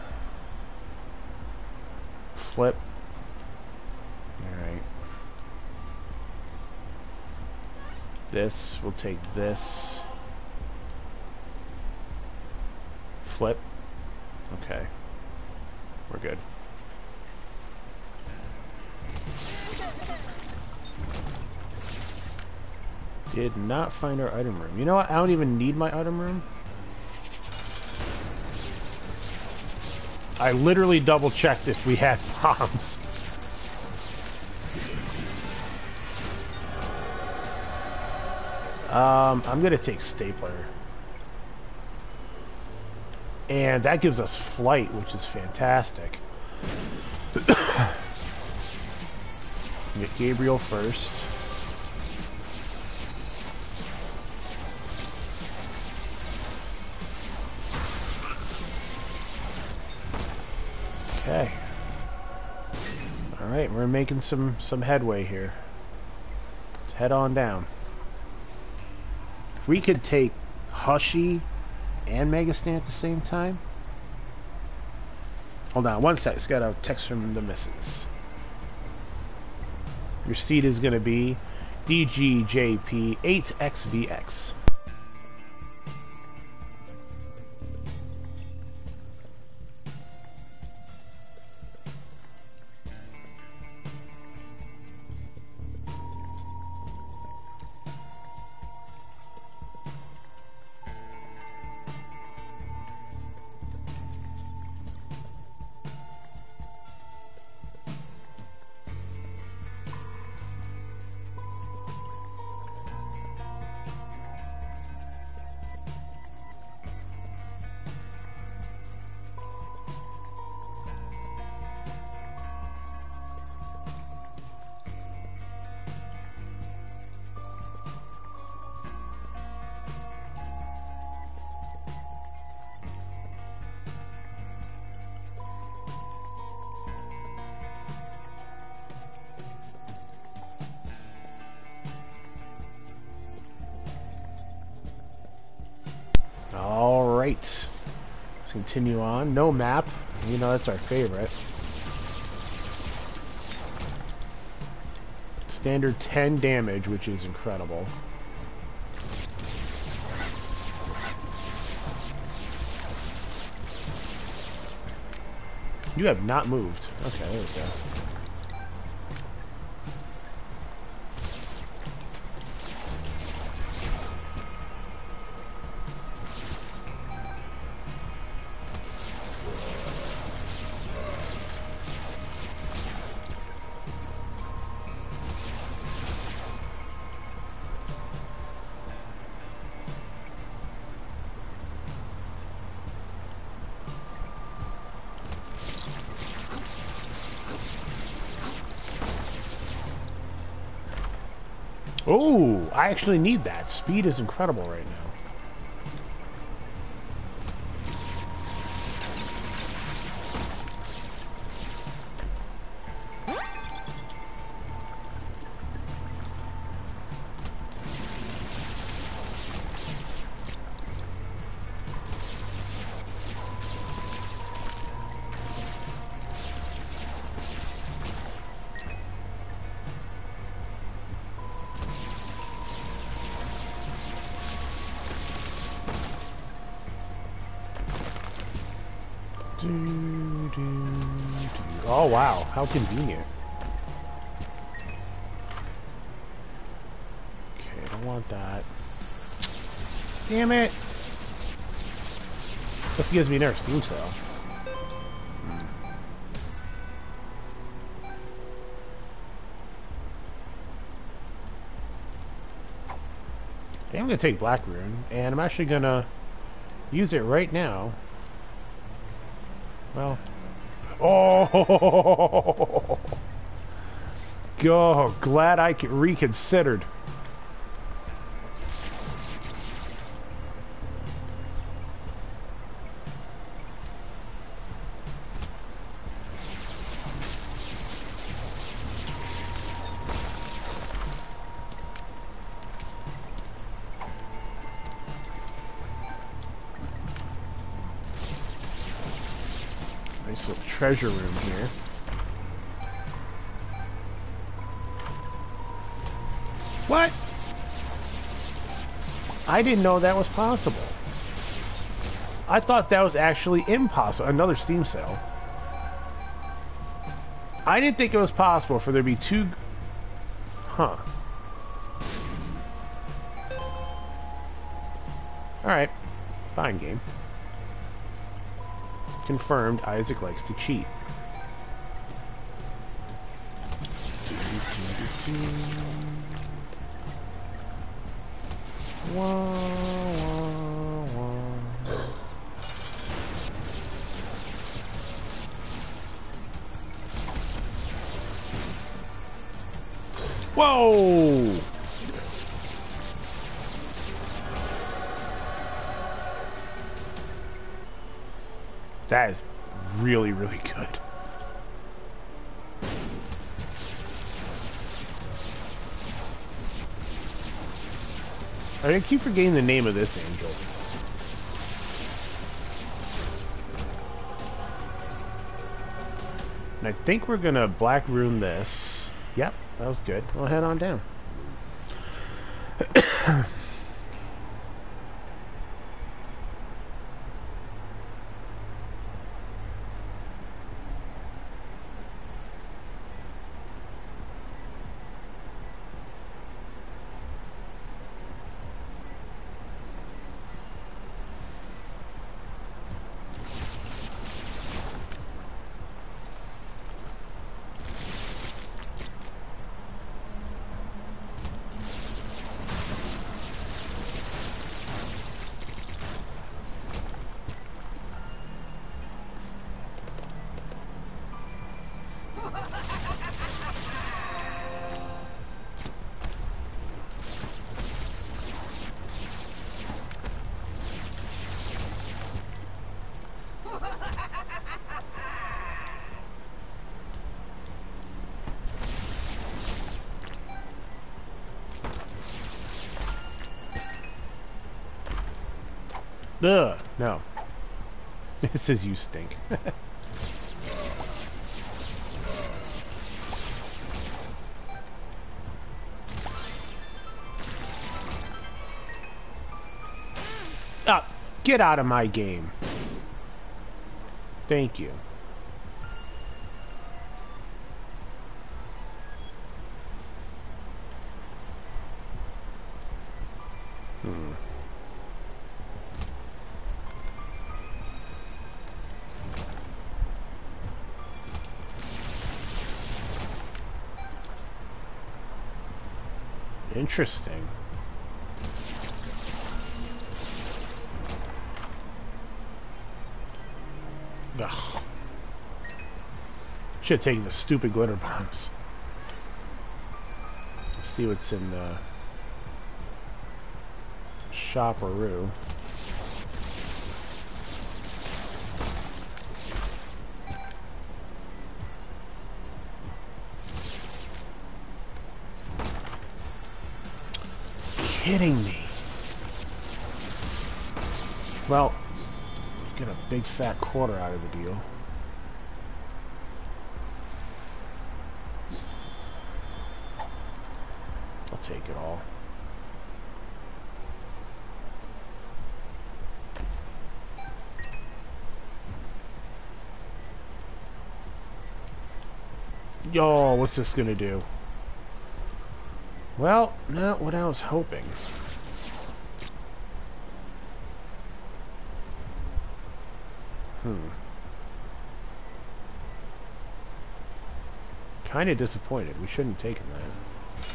Flip. Alright. This. We'll take this. Flip. Okay. We're good. Did not find our item room. You know what? I don't even need my item room. I literally double checked if we had bombs. I'm gonna take stapler. And that gives us flight, which is fantastic. Get Gabriel first. Okay. Alright, we're making some headway here. Let's head on down. If we could take Hushy and Megastan at the same time. Hold on one sec. Just got a text from the missus. Your seed is going to be DGJP8XVX. right. Let's continue on. No map. You know, that's our favorite. Standard 10 damage, which is incredible. You have not moved. Okay, there we go. Oh, I actually need that. Speed is incredible right now. Oh wow, how convenient. Okay, I don't want that. Damn it! This gives me another Steam sale. Okay, I'm gonna take Black Rune, and I'm actually gonna use it right now. Well, oh, God, glad I reconsidered. Nice little treasure room here. What? I didn't know that was possible. I thought that was actually impossible. Another Steam sale. I didn't think it was possible for there to be two... Huh. Alright. Fine, game. Confirmed, Isaac likes to cheat. Whoa! That is really, really good. I keep forgetting the name of this angel. And I think we're gonna Black Rune this. Yep, that was good. We'll head on down. Ugh, no. It says you stink. Ah, get out of my game. Thank you. Interesting. Ugh. Should have taken the stupid glitter bombs. Let's see what's in the shop-aroo. Kidding me. Well, let's get a big fat quarter out of the deal. I'll take it all. Yo, what's this gonna do? Well, not what I was hoping. Kind of disappointed. We shouldn't have taken that.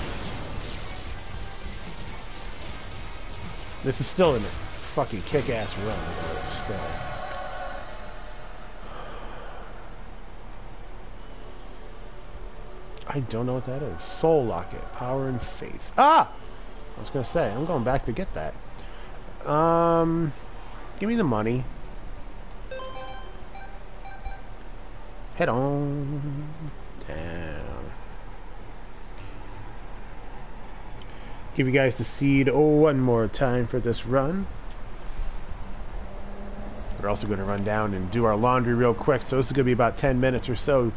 This is still a fucking kick-ass run, but still. I don't know what that is. Soul Locket. Power and Faith. Ah! I was gonna say, I'm going back to get that. Give me the money. Head on down. Give you guys the seed one more time for this run. We're also going to run down and do our laundry real quick, so this is going to be about 10 minutes or so.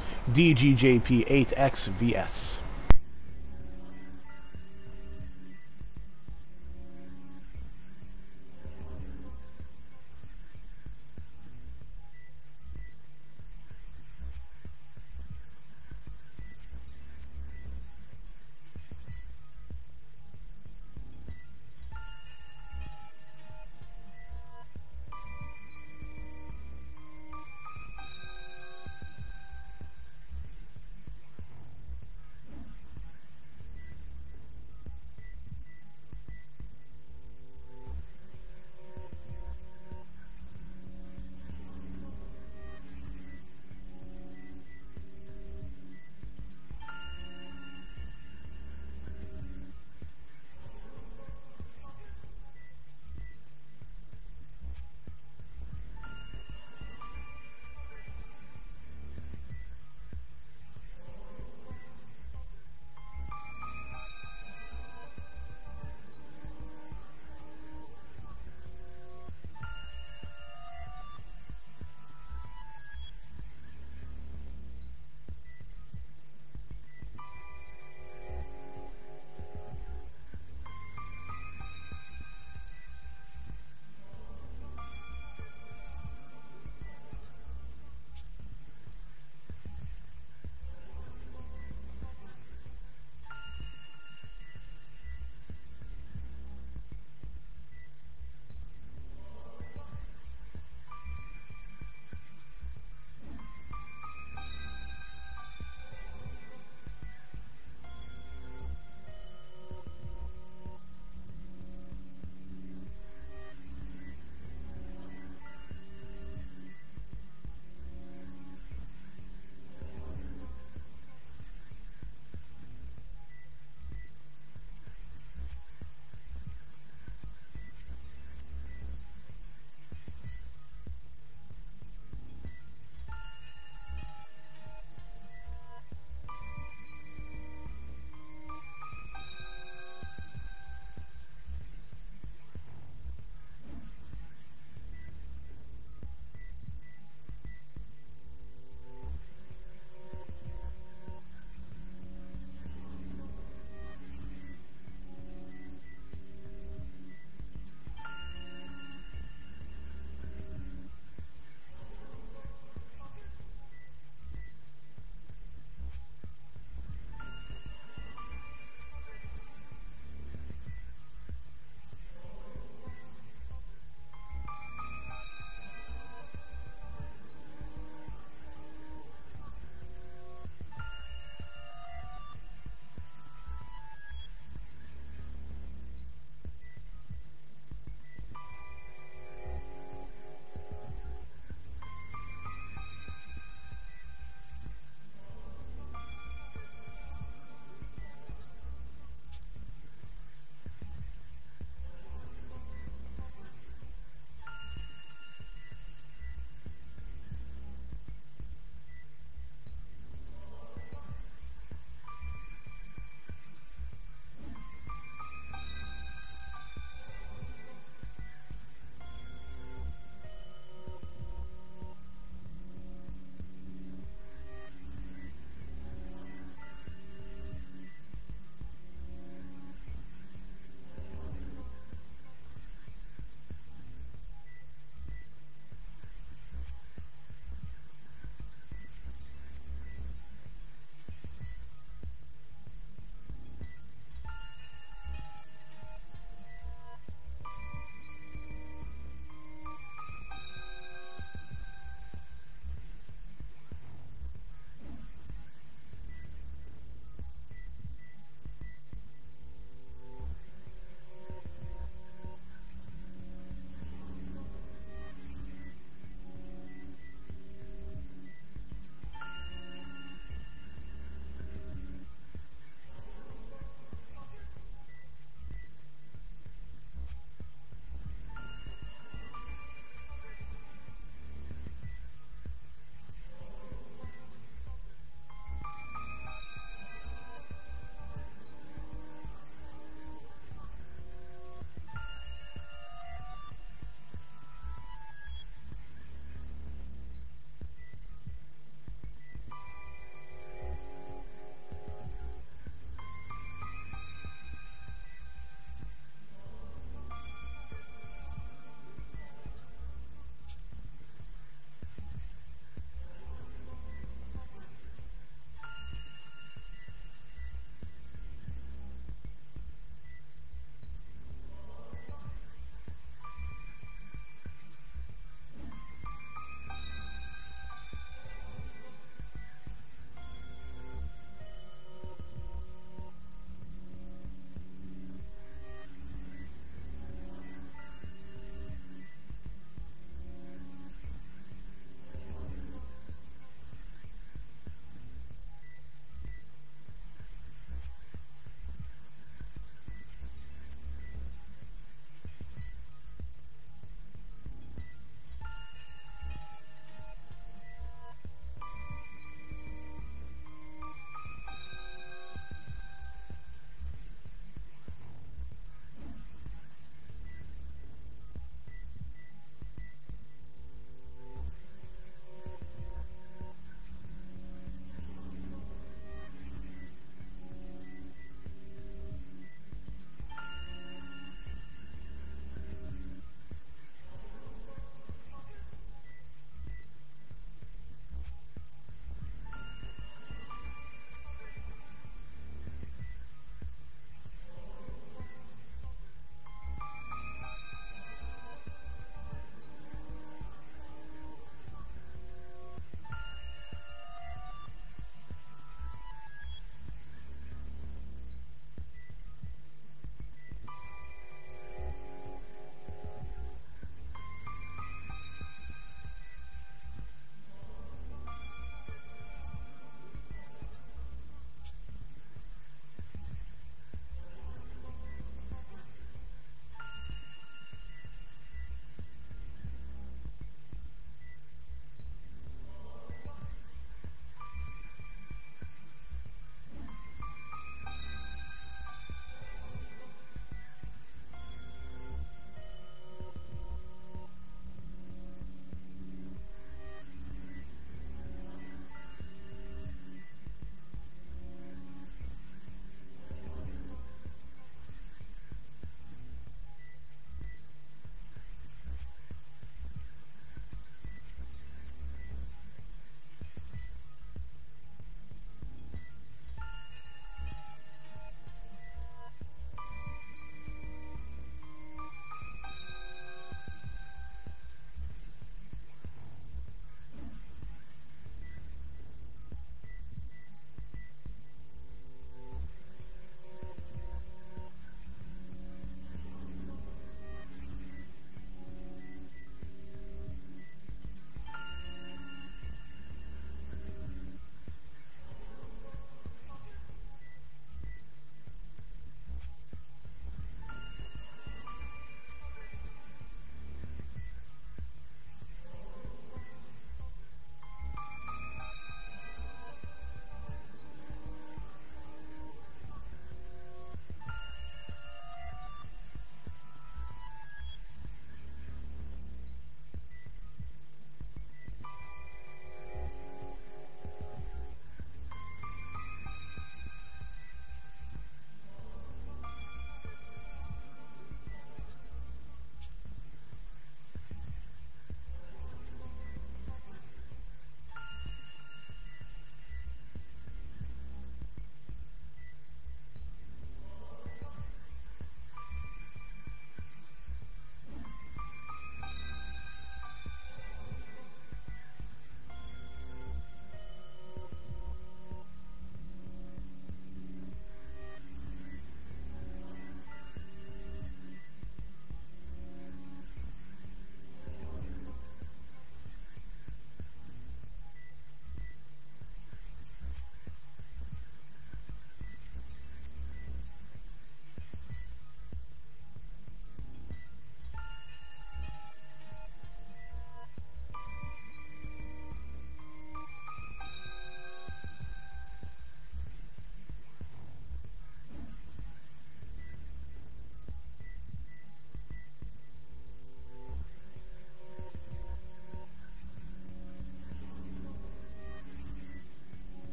DGJP8XVS.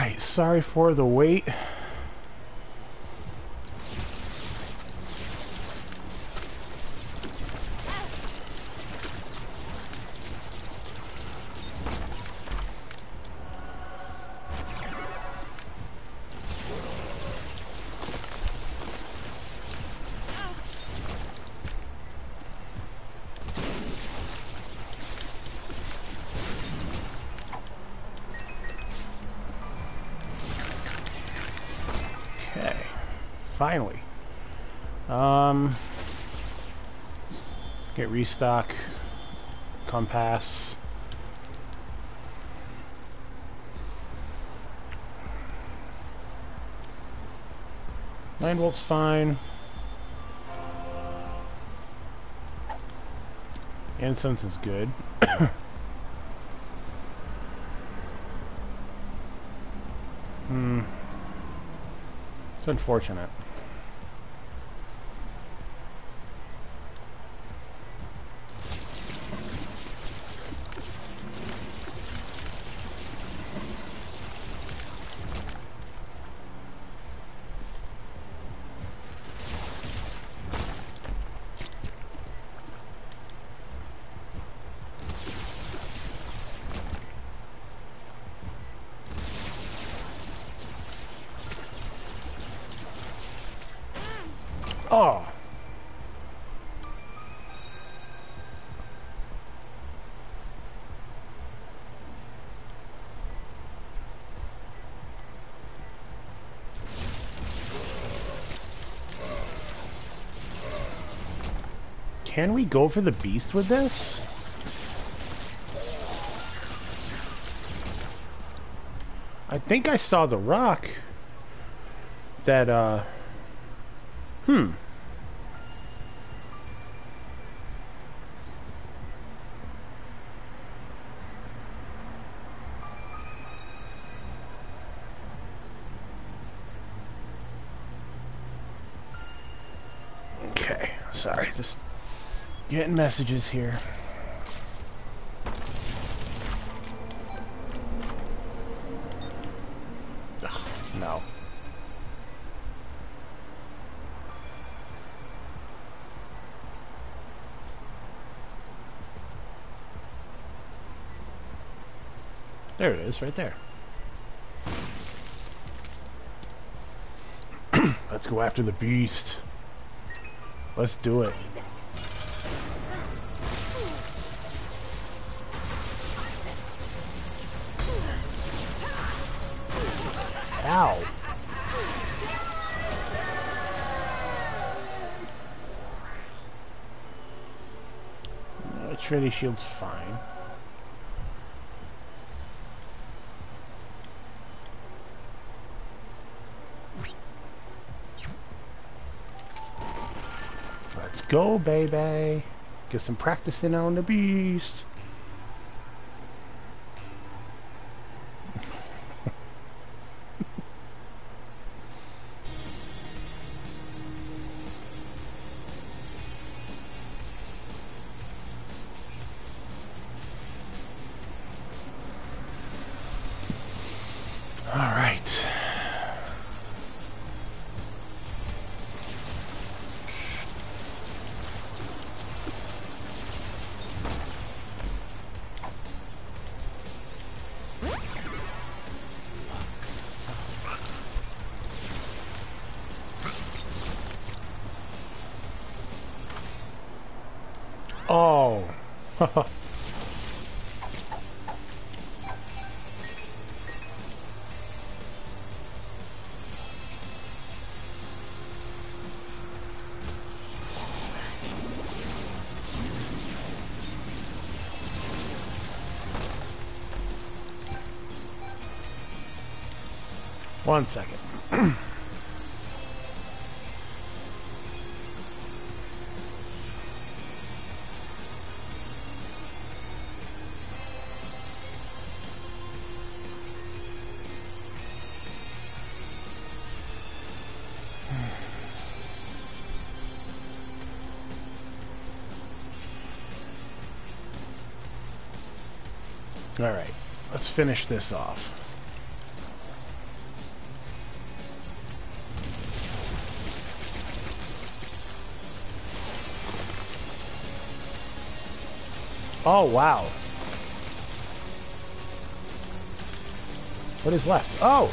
Alright, sorry for the wait. Finally. Get restock. Compass. Landwolf's fine. Incense is good. It's unfortunate. Oh. Can we go for the beast with this? I think I saw the rock that, Okay, sorry, just getting messages here. Ugh, no. There it is, right there. Let's go after the beast. Let's do it. Ow. Trinity Shield's fine. Let's go, baby. Get some practicing on the beast. All right. Oh. 1 second. All right, let's finish this off. Oh, wow. What is left? Oh!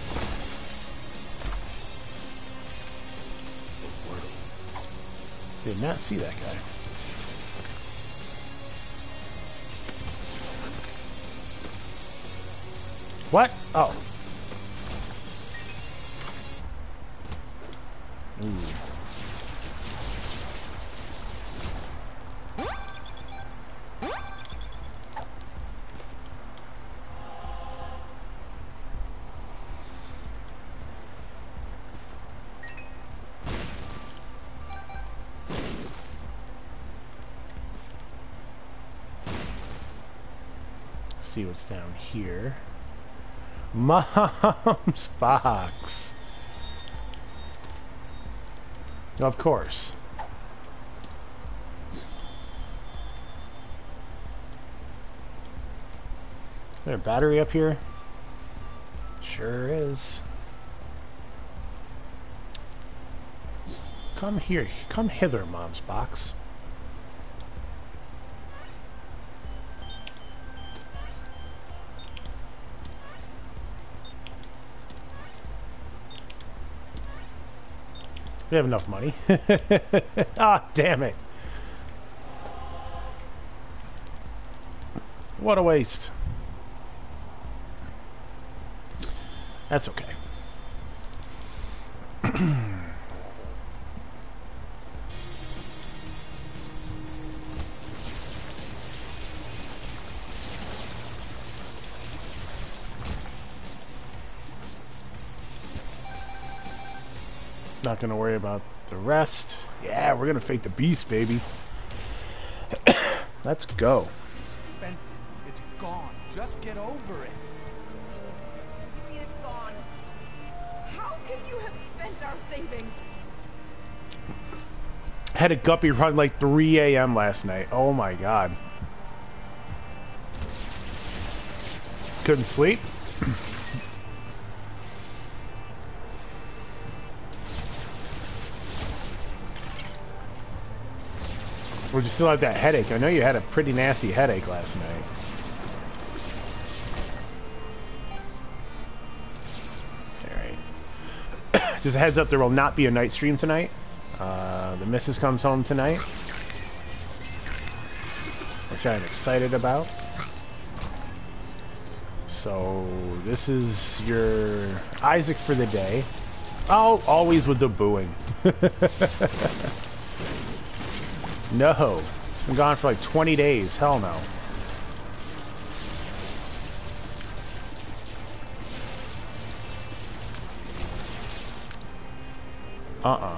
Did not see that guy. What? Oh. Ooh. See what's down here. Mom's box. Of course. Is there a battery up here? Sure is. Come here. Come hither, Mom's box. We have enough money. Ah, damn it. What a waste. That's okay. Not gonna worry about the rest. Yeah, we're gonna fake the beast, baby. Let's go. Spent it. It's gone. Just get over it. Maybe it's gone. How can you have spent our savings? Had a guppy run like 3 a.m. last night. Oh my god. Couldn't sleep. Would you still have that headache? I know you had a pretty nasty headache last night. Alright. Just a heads up, there will not be a night stream tonight. The missus comes home tonight, which I'm excited about. So, this is your Isaac for the day. Oh, always with the booing. No. It's been gone for like 20 days. Hell no. Uh-uh.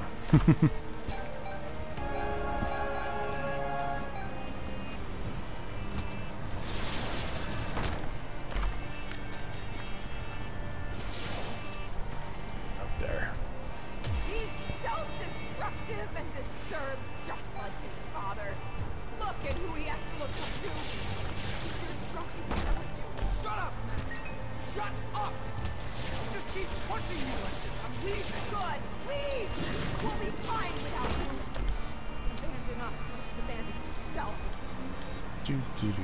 Up there. He's self-destructive and disturbed just like his father. Look at who he has to look up to. He's drunken with you. Shut up, man. Shut up. Just keep punching me like this. I'm leaving. Good. Leave. We'll be fine without you. Abandon us like you abandon yourself. Do-do-do.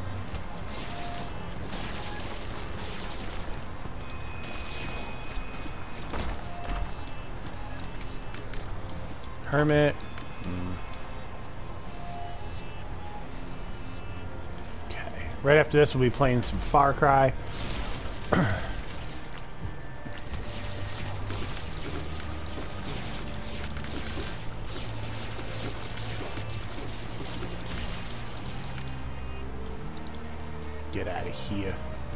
Hermit. Okay. Right after this, we'll be playing some Far Cry. Get out of here.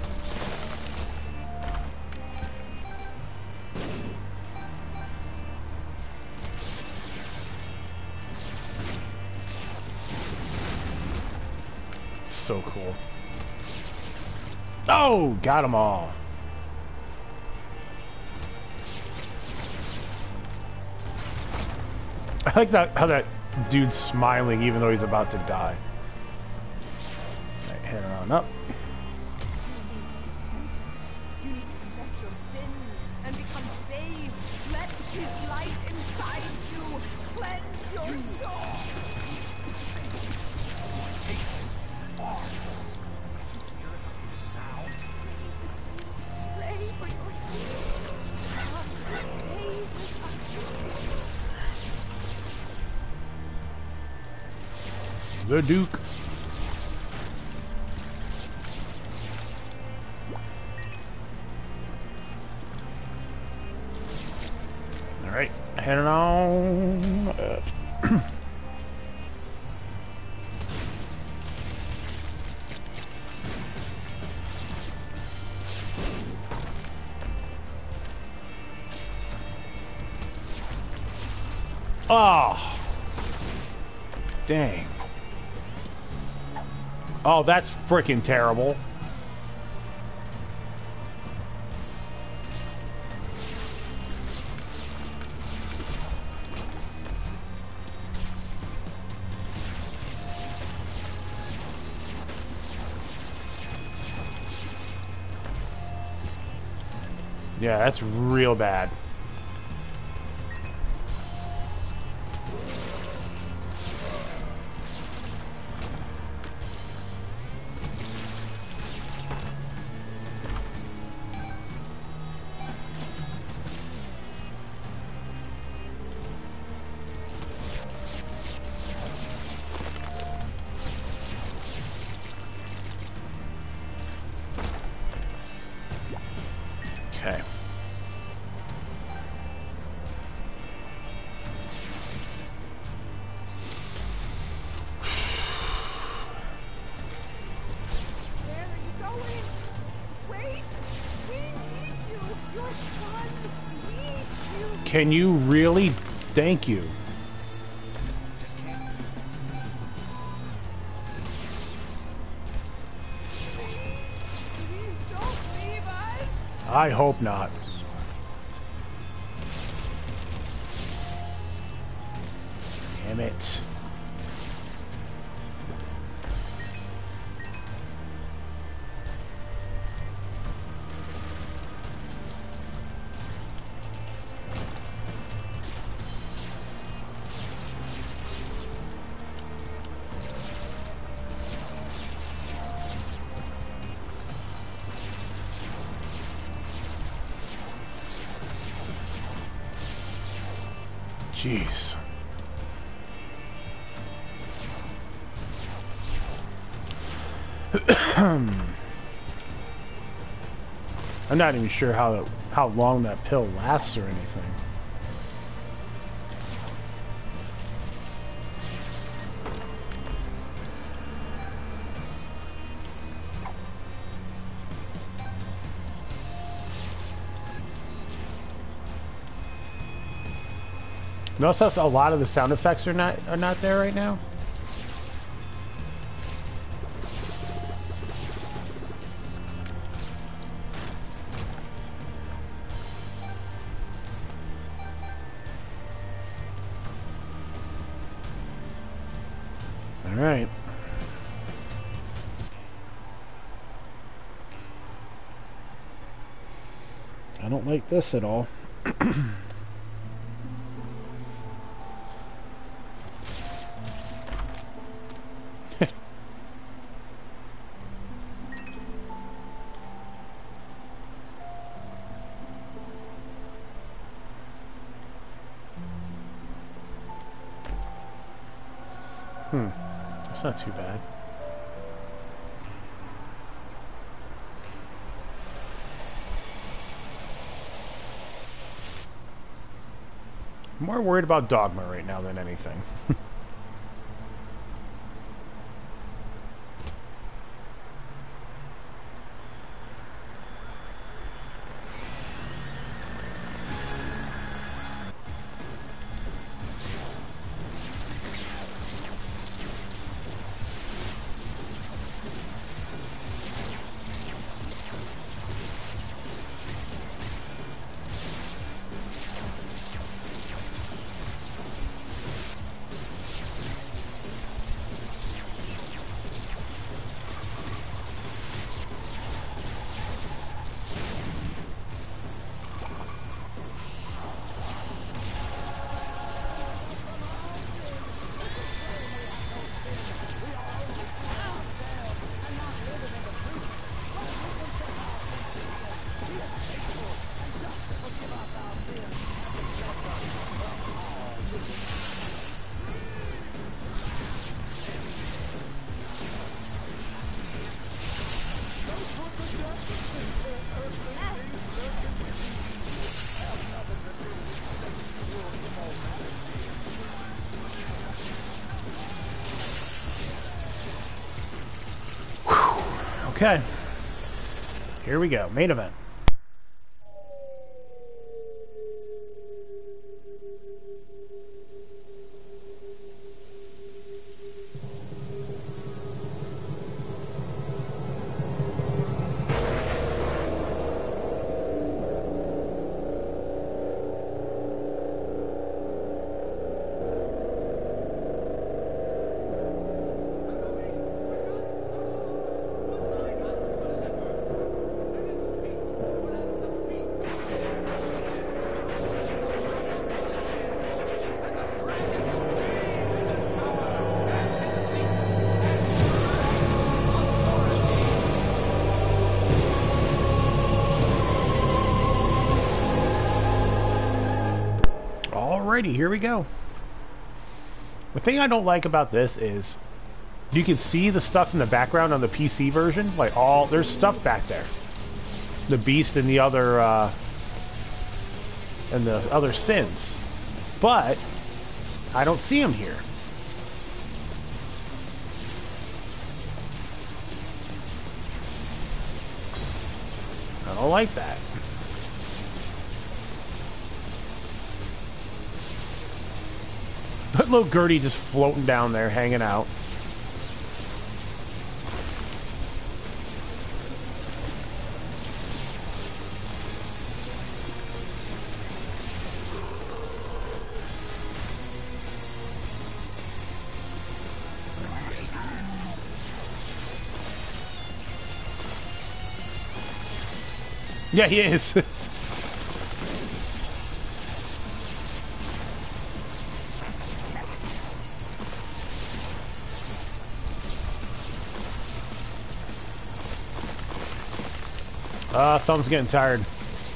So cool. Oh, got them all. I like that how that dude's smiling even though he's about to die. Right, head on up. You need to confess your sins and become saved. Let his light inside you cleanse your soul. Take this. The Duke. All right, heading on up. Oh, dang. Oh, that's freaking terrible. Yeah, that's real bad. Okay. Where are you going? Wait! We need you! Your son needs you! Can you really? Thank you. Just can't. Please don't leave us! I hope not. Damn it. Jeez. I'm not even sure how long that pill lasts or anything. Notice how a lot of the sound effects are not there right now. All right. I don't like this at all. That's not too bad. I'm more worried about Dogma right now than anything. Okay. Here we go. Main event. Alrighty, here we go. The thing I don't like about this is you can see the stuff in the background on the PC version. Like, there's stuff back there. The Beast and the other sins. But I don't see them here. I don't like that. But little Gertie just floating down there, hanging out. Yeah, he is. Thumb's getting tired.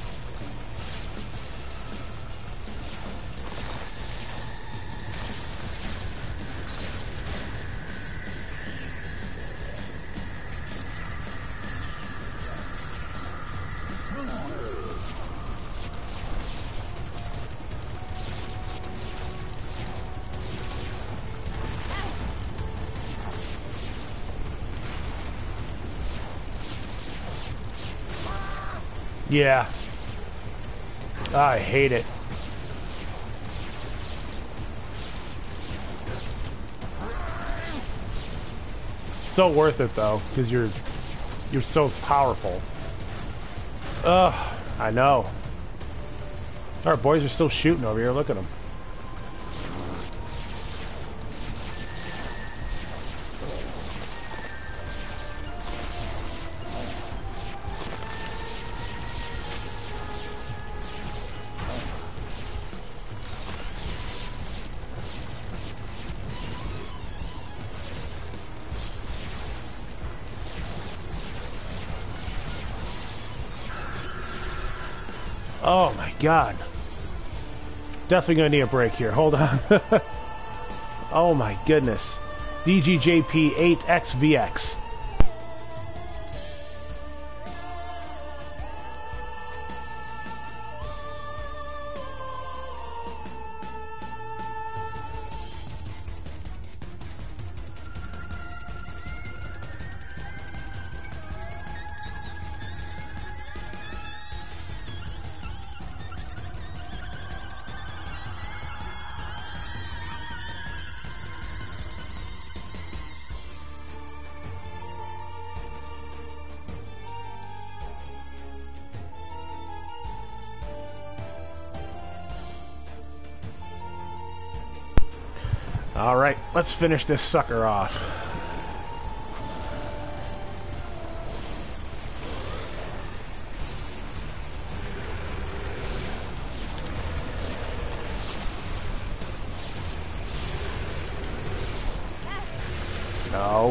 Yeah. I hate it. So worth it though, because you're so powerful. Ugh, I know. Our boys are still shooting over here. Look at them. Oh my god. Definitely gonna need a break here. Hold on. Oh my goodness. DGJP8XVX. Alright, let's finish this sucker off. No.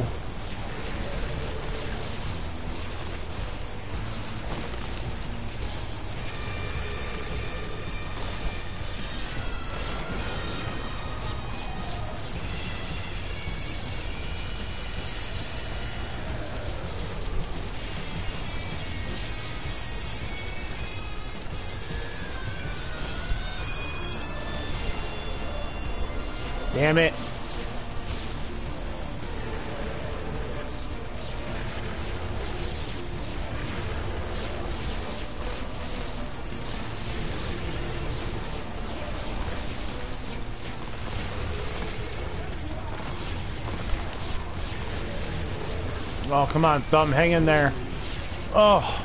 Damn it. Oh, come on, Thumb, hang in there. Oh.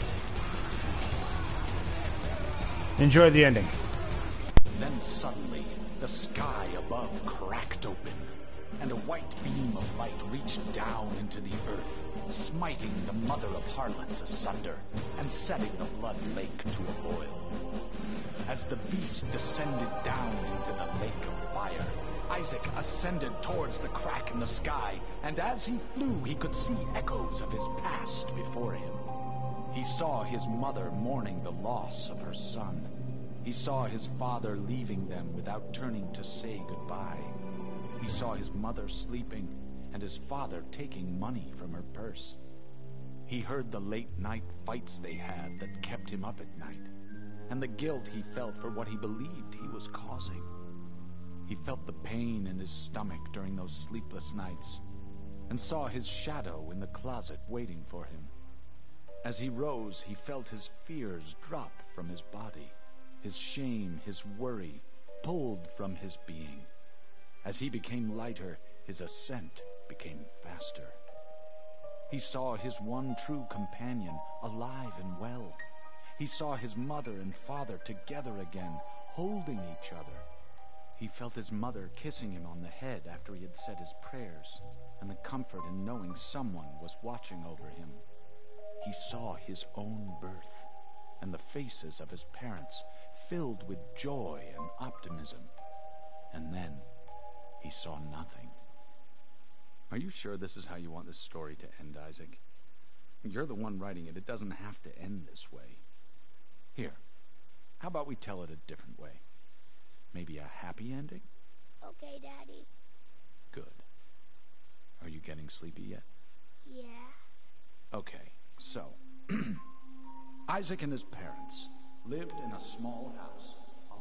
Enjoy the ending. Then suddenly, the sky above cracked open, and a white beam of light reached down into the earth, smiting the mother of harlots asunder, and setting the blood lake to a boil. As the beast descended down into the lake of fire, Isaac ascended towards the crack in the sky, and as he flew, he could see echoes of his past before him. He saw his mother mourning the loss of her son. He saw his father leaving them without turning to say goodbye. He saw his mother sleeping, and his father taking money from her purse. He heard the late-night fights they had that kept him up at night, and the guilt he felt for what he believed he was causing. He felt the pain in his stomach during those sleepless nights, and saw his shadow in the closet waiting for him. As he rose, he felt his fears drop from his body, his shame, his worry, pulled from his being. As he became lighter, his ascent became faster. He saw his one true companion alive and well. He saw his mother and father together again, holding each other. He felt his mother kissing him on the head after he had said his prayers, and the comfort in knowing someone was watching over him. He saw his own birth, and the faces of his parents filled with joy and optimism. And then he saw nothing. Are you sure this is how you want this story to end, Isaac? You're the one writing it. It doesn't have to end this way. Here, how about we tell it a different way? Maybe a happy ending? Okay, Daddy. Good. Are you getting sleepy yet? Yeah. Okay, so Isaac and his parents lived in a small house on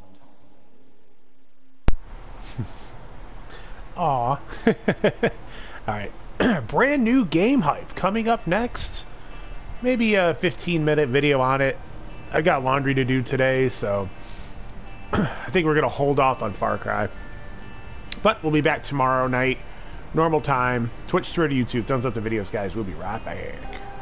the top. Aw. Alright. Brand new game hype coming up next. Maybe a 15-minute video on it. I got laundry to do today, so I think we're going to hold off on Far Cry. But we'll be back tomorrow night. Normal time. Twitch, Twitter, YouTube. Thumbs up the videos, guys. We'll be right back.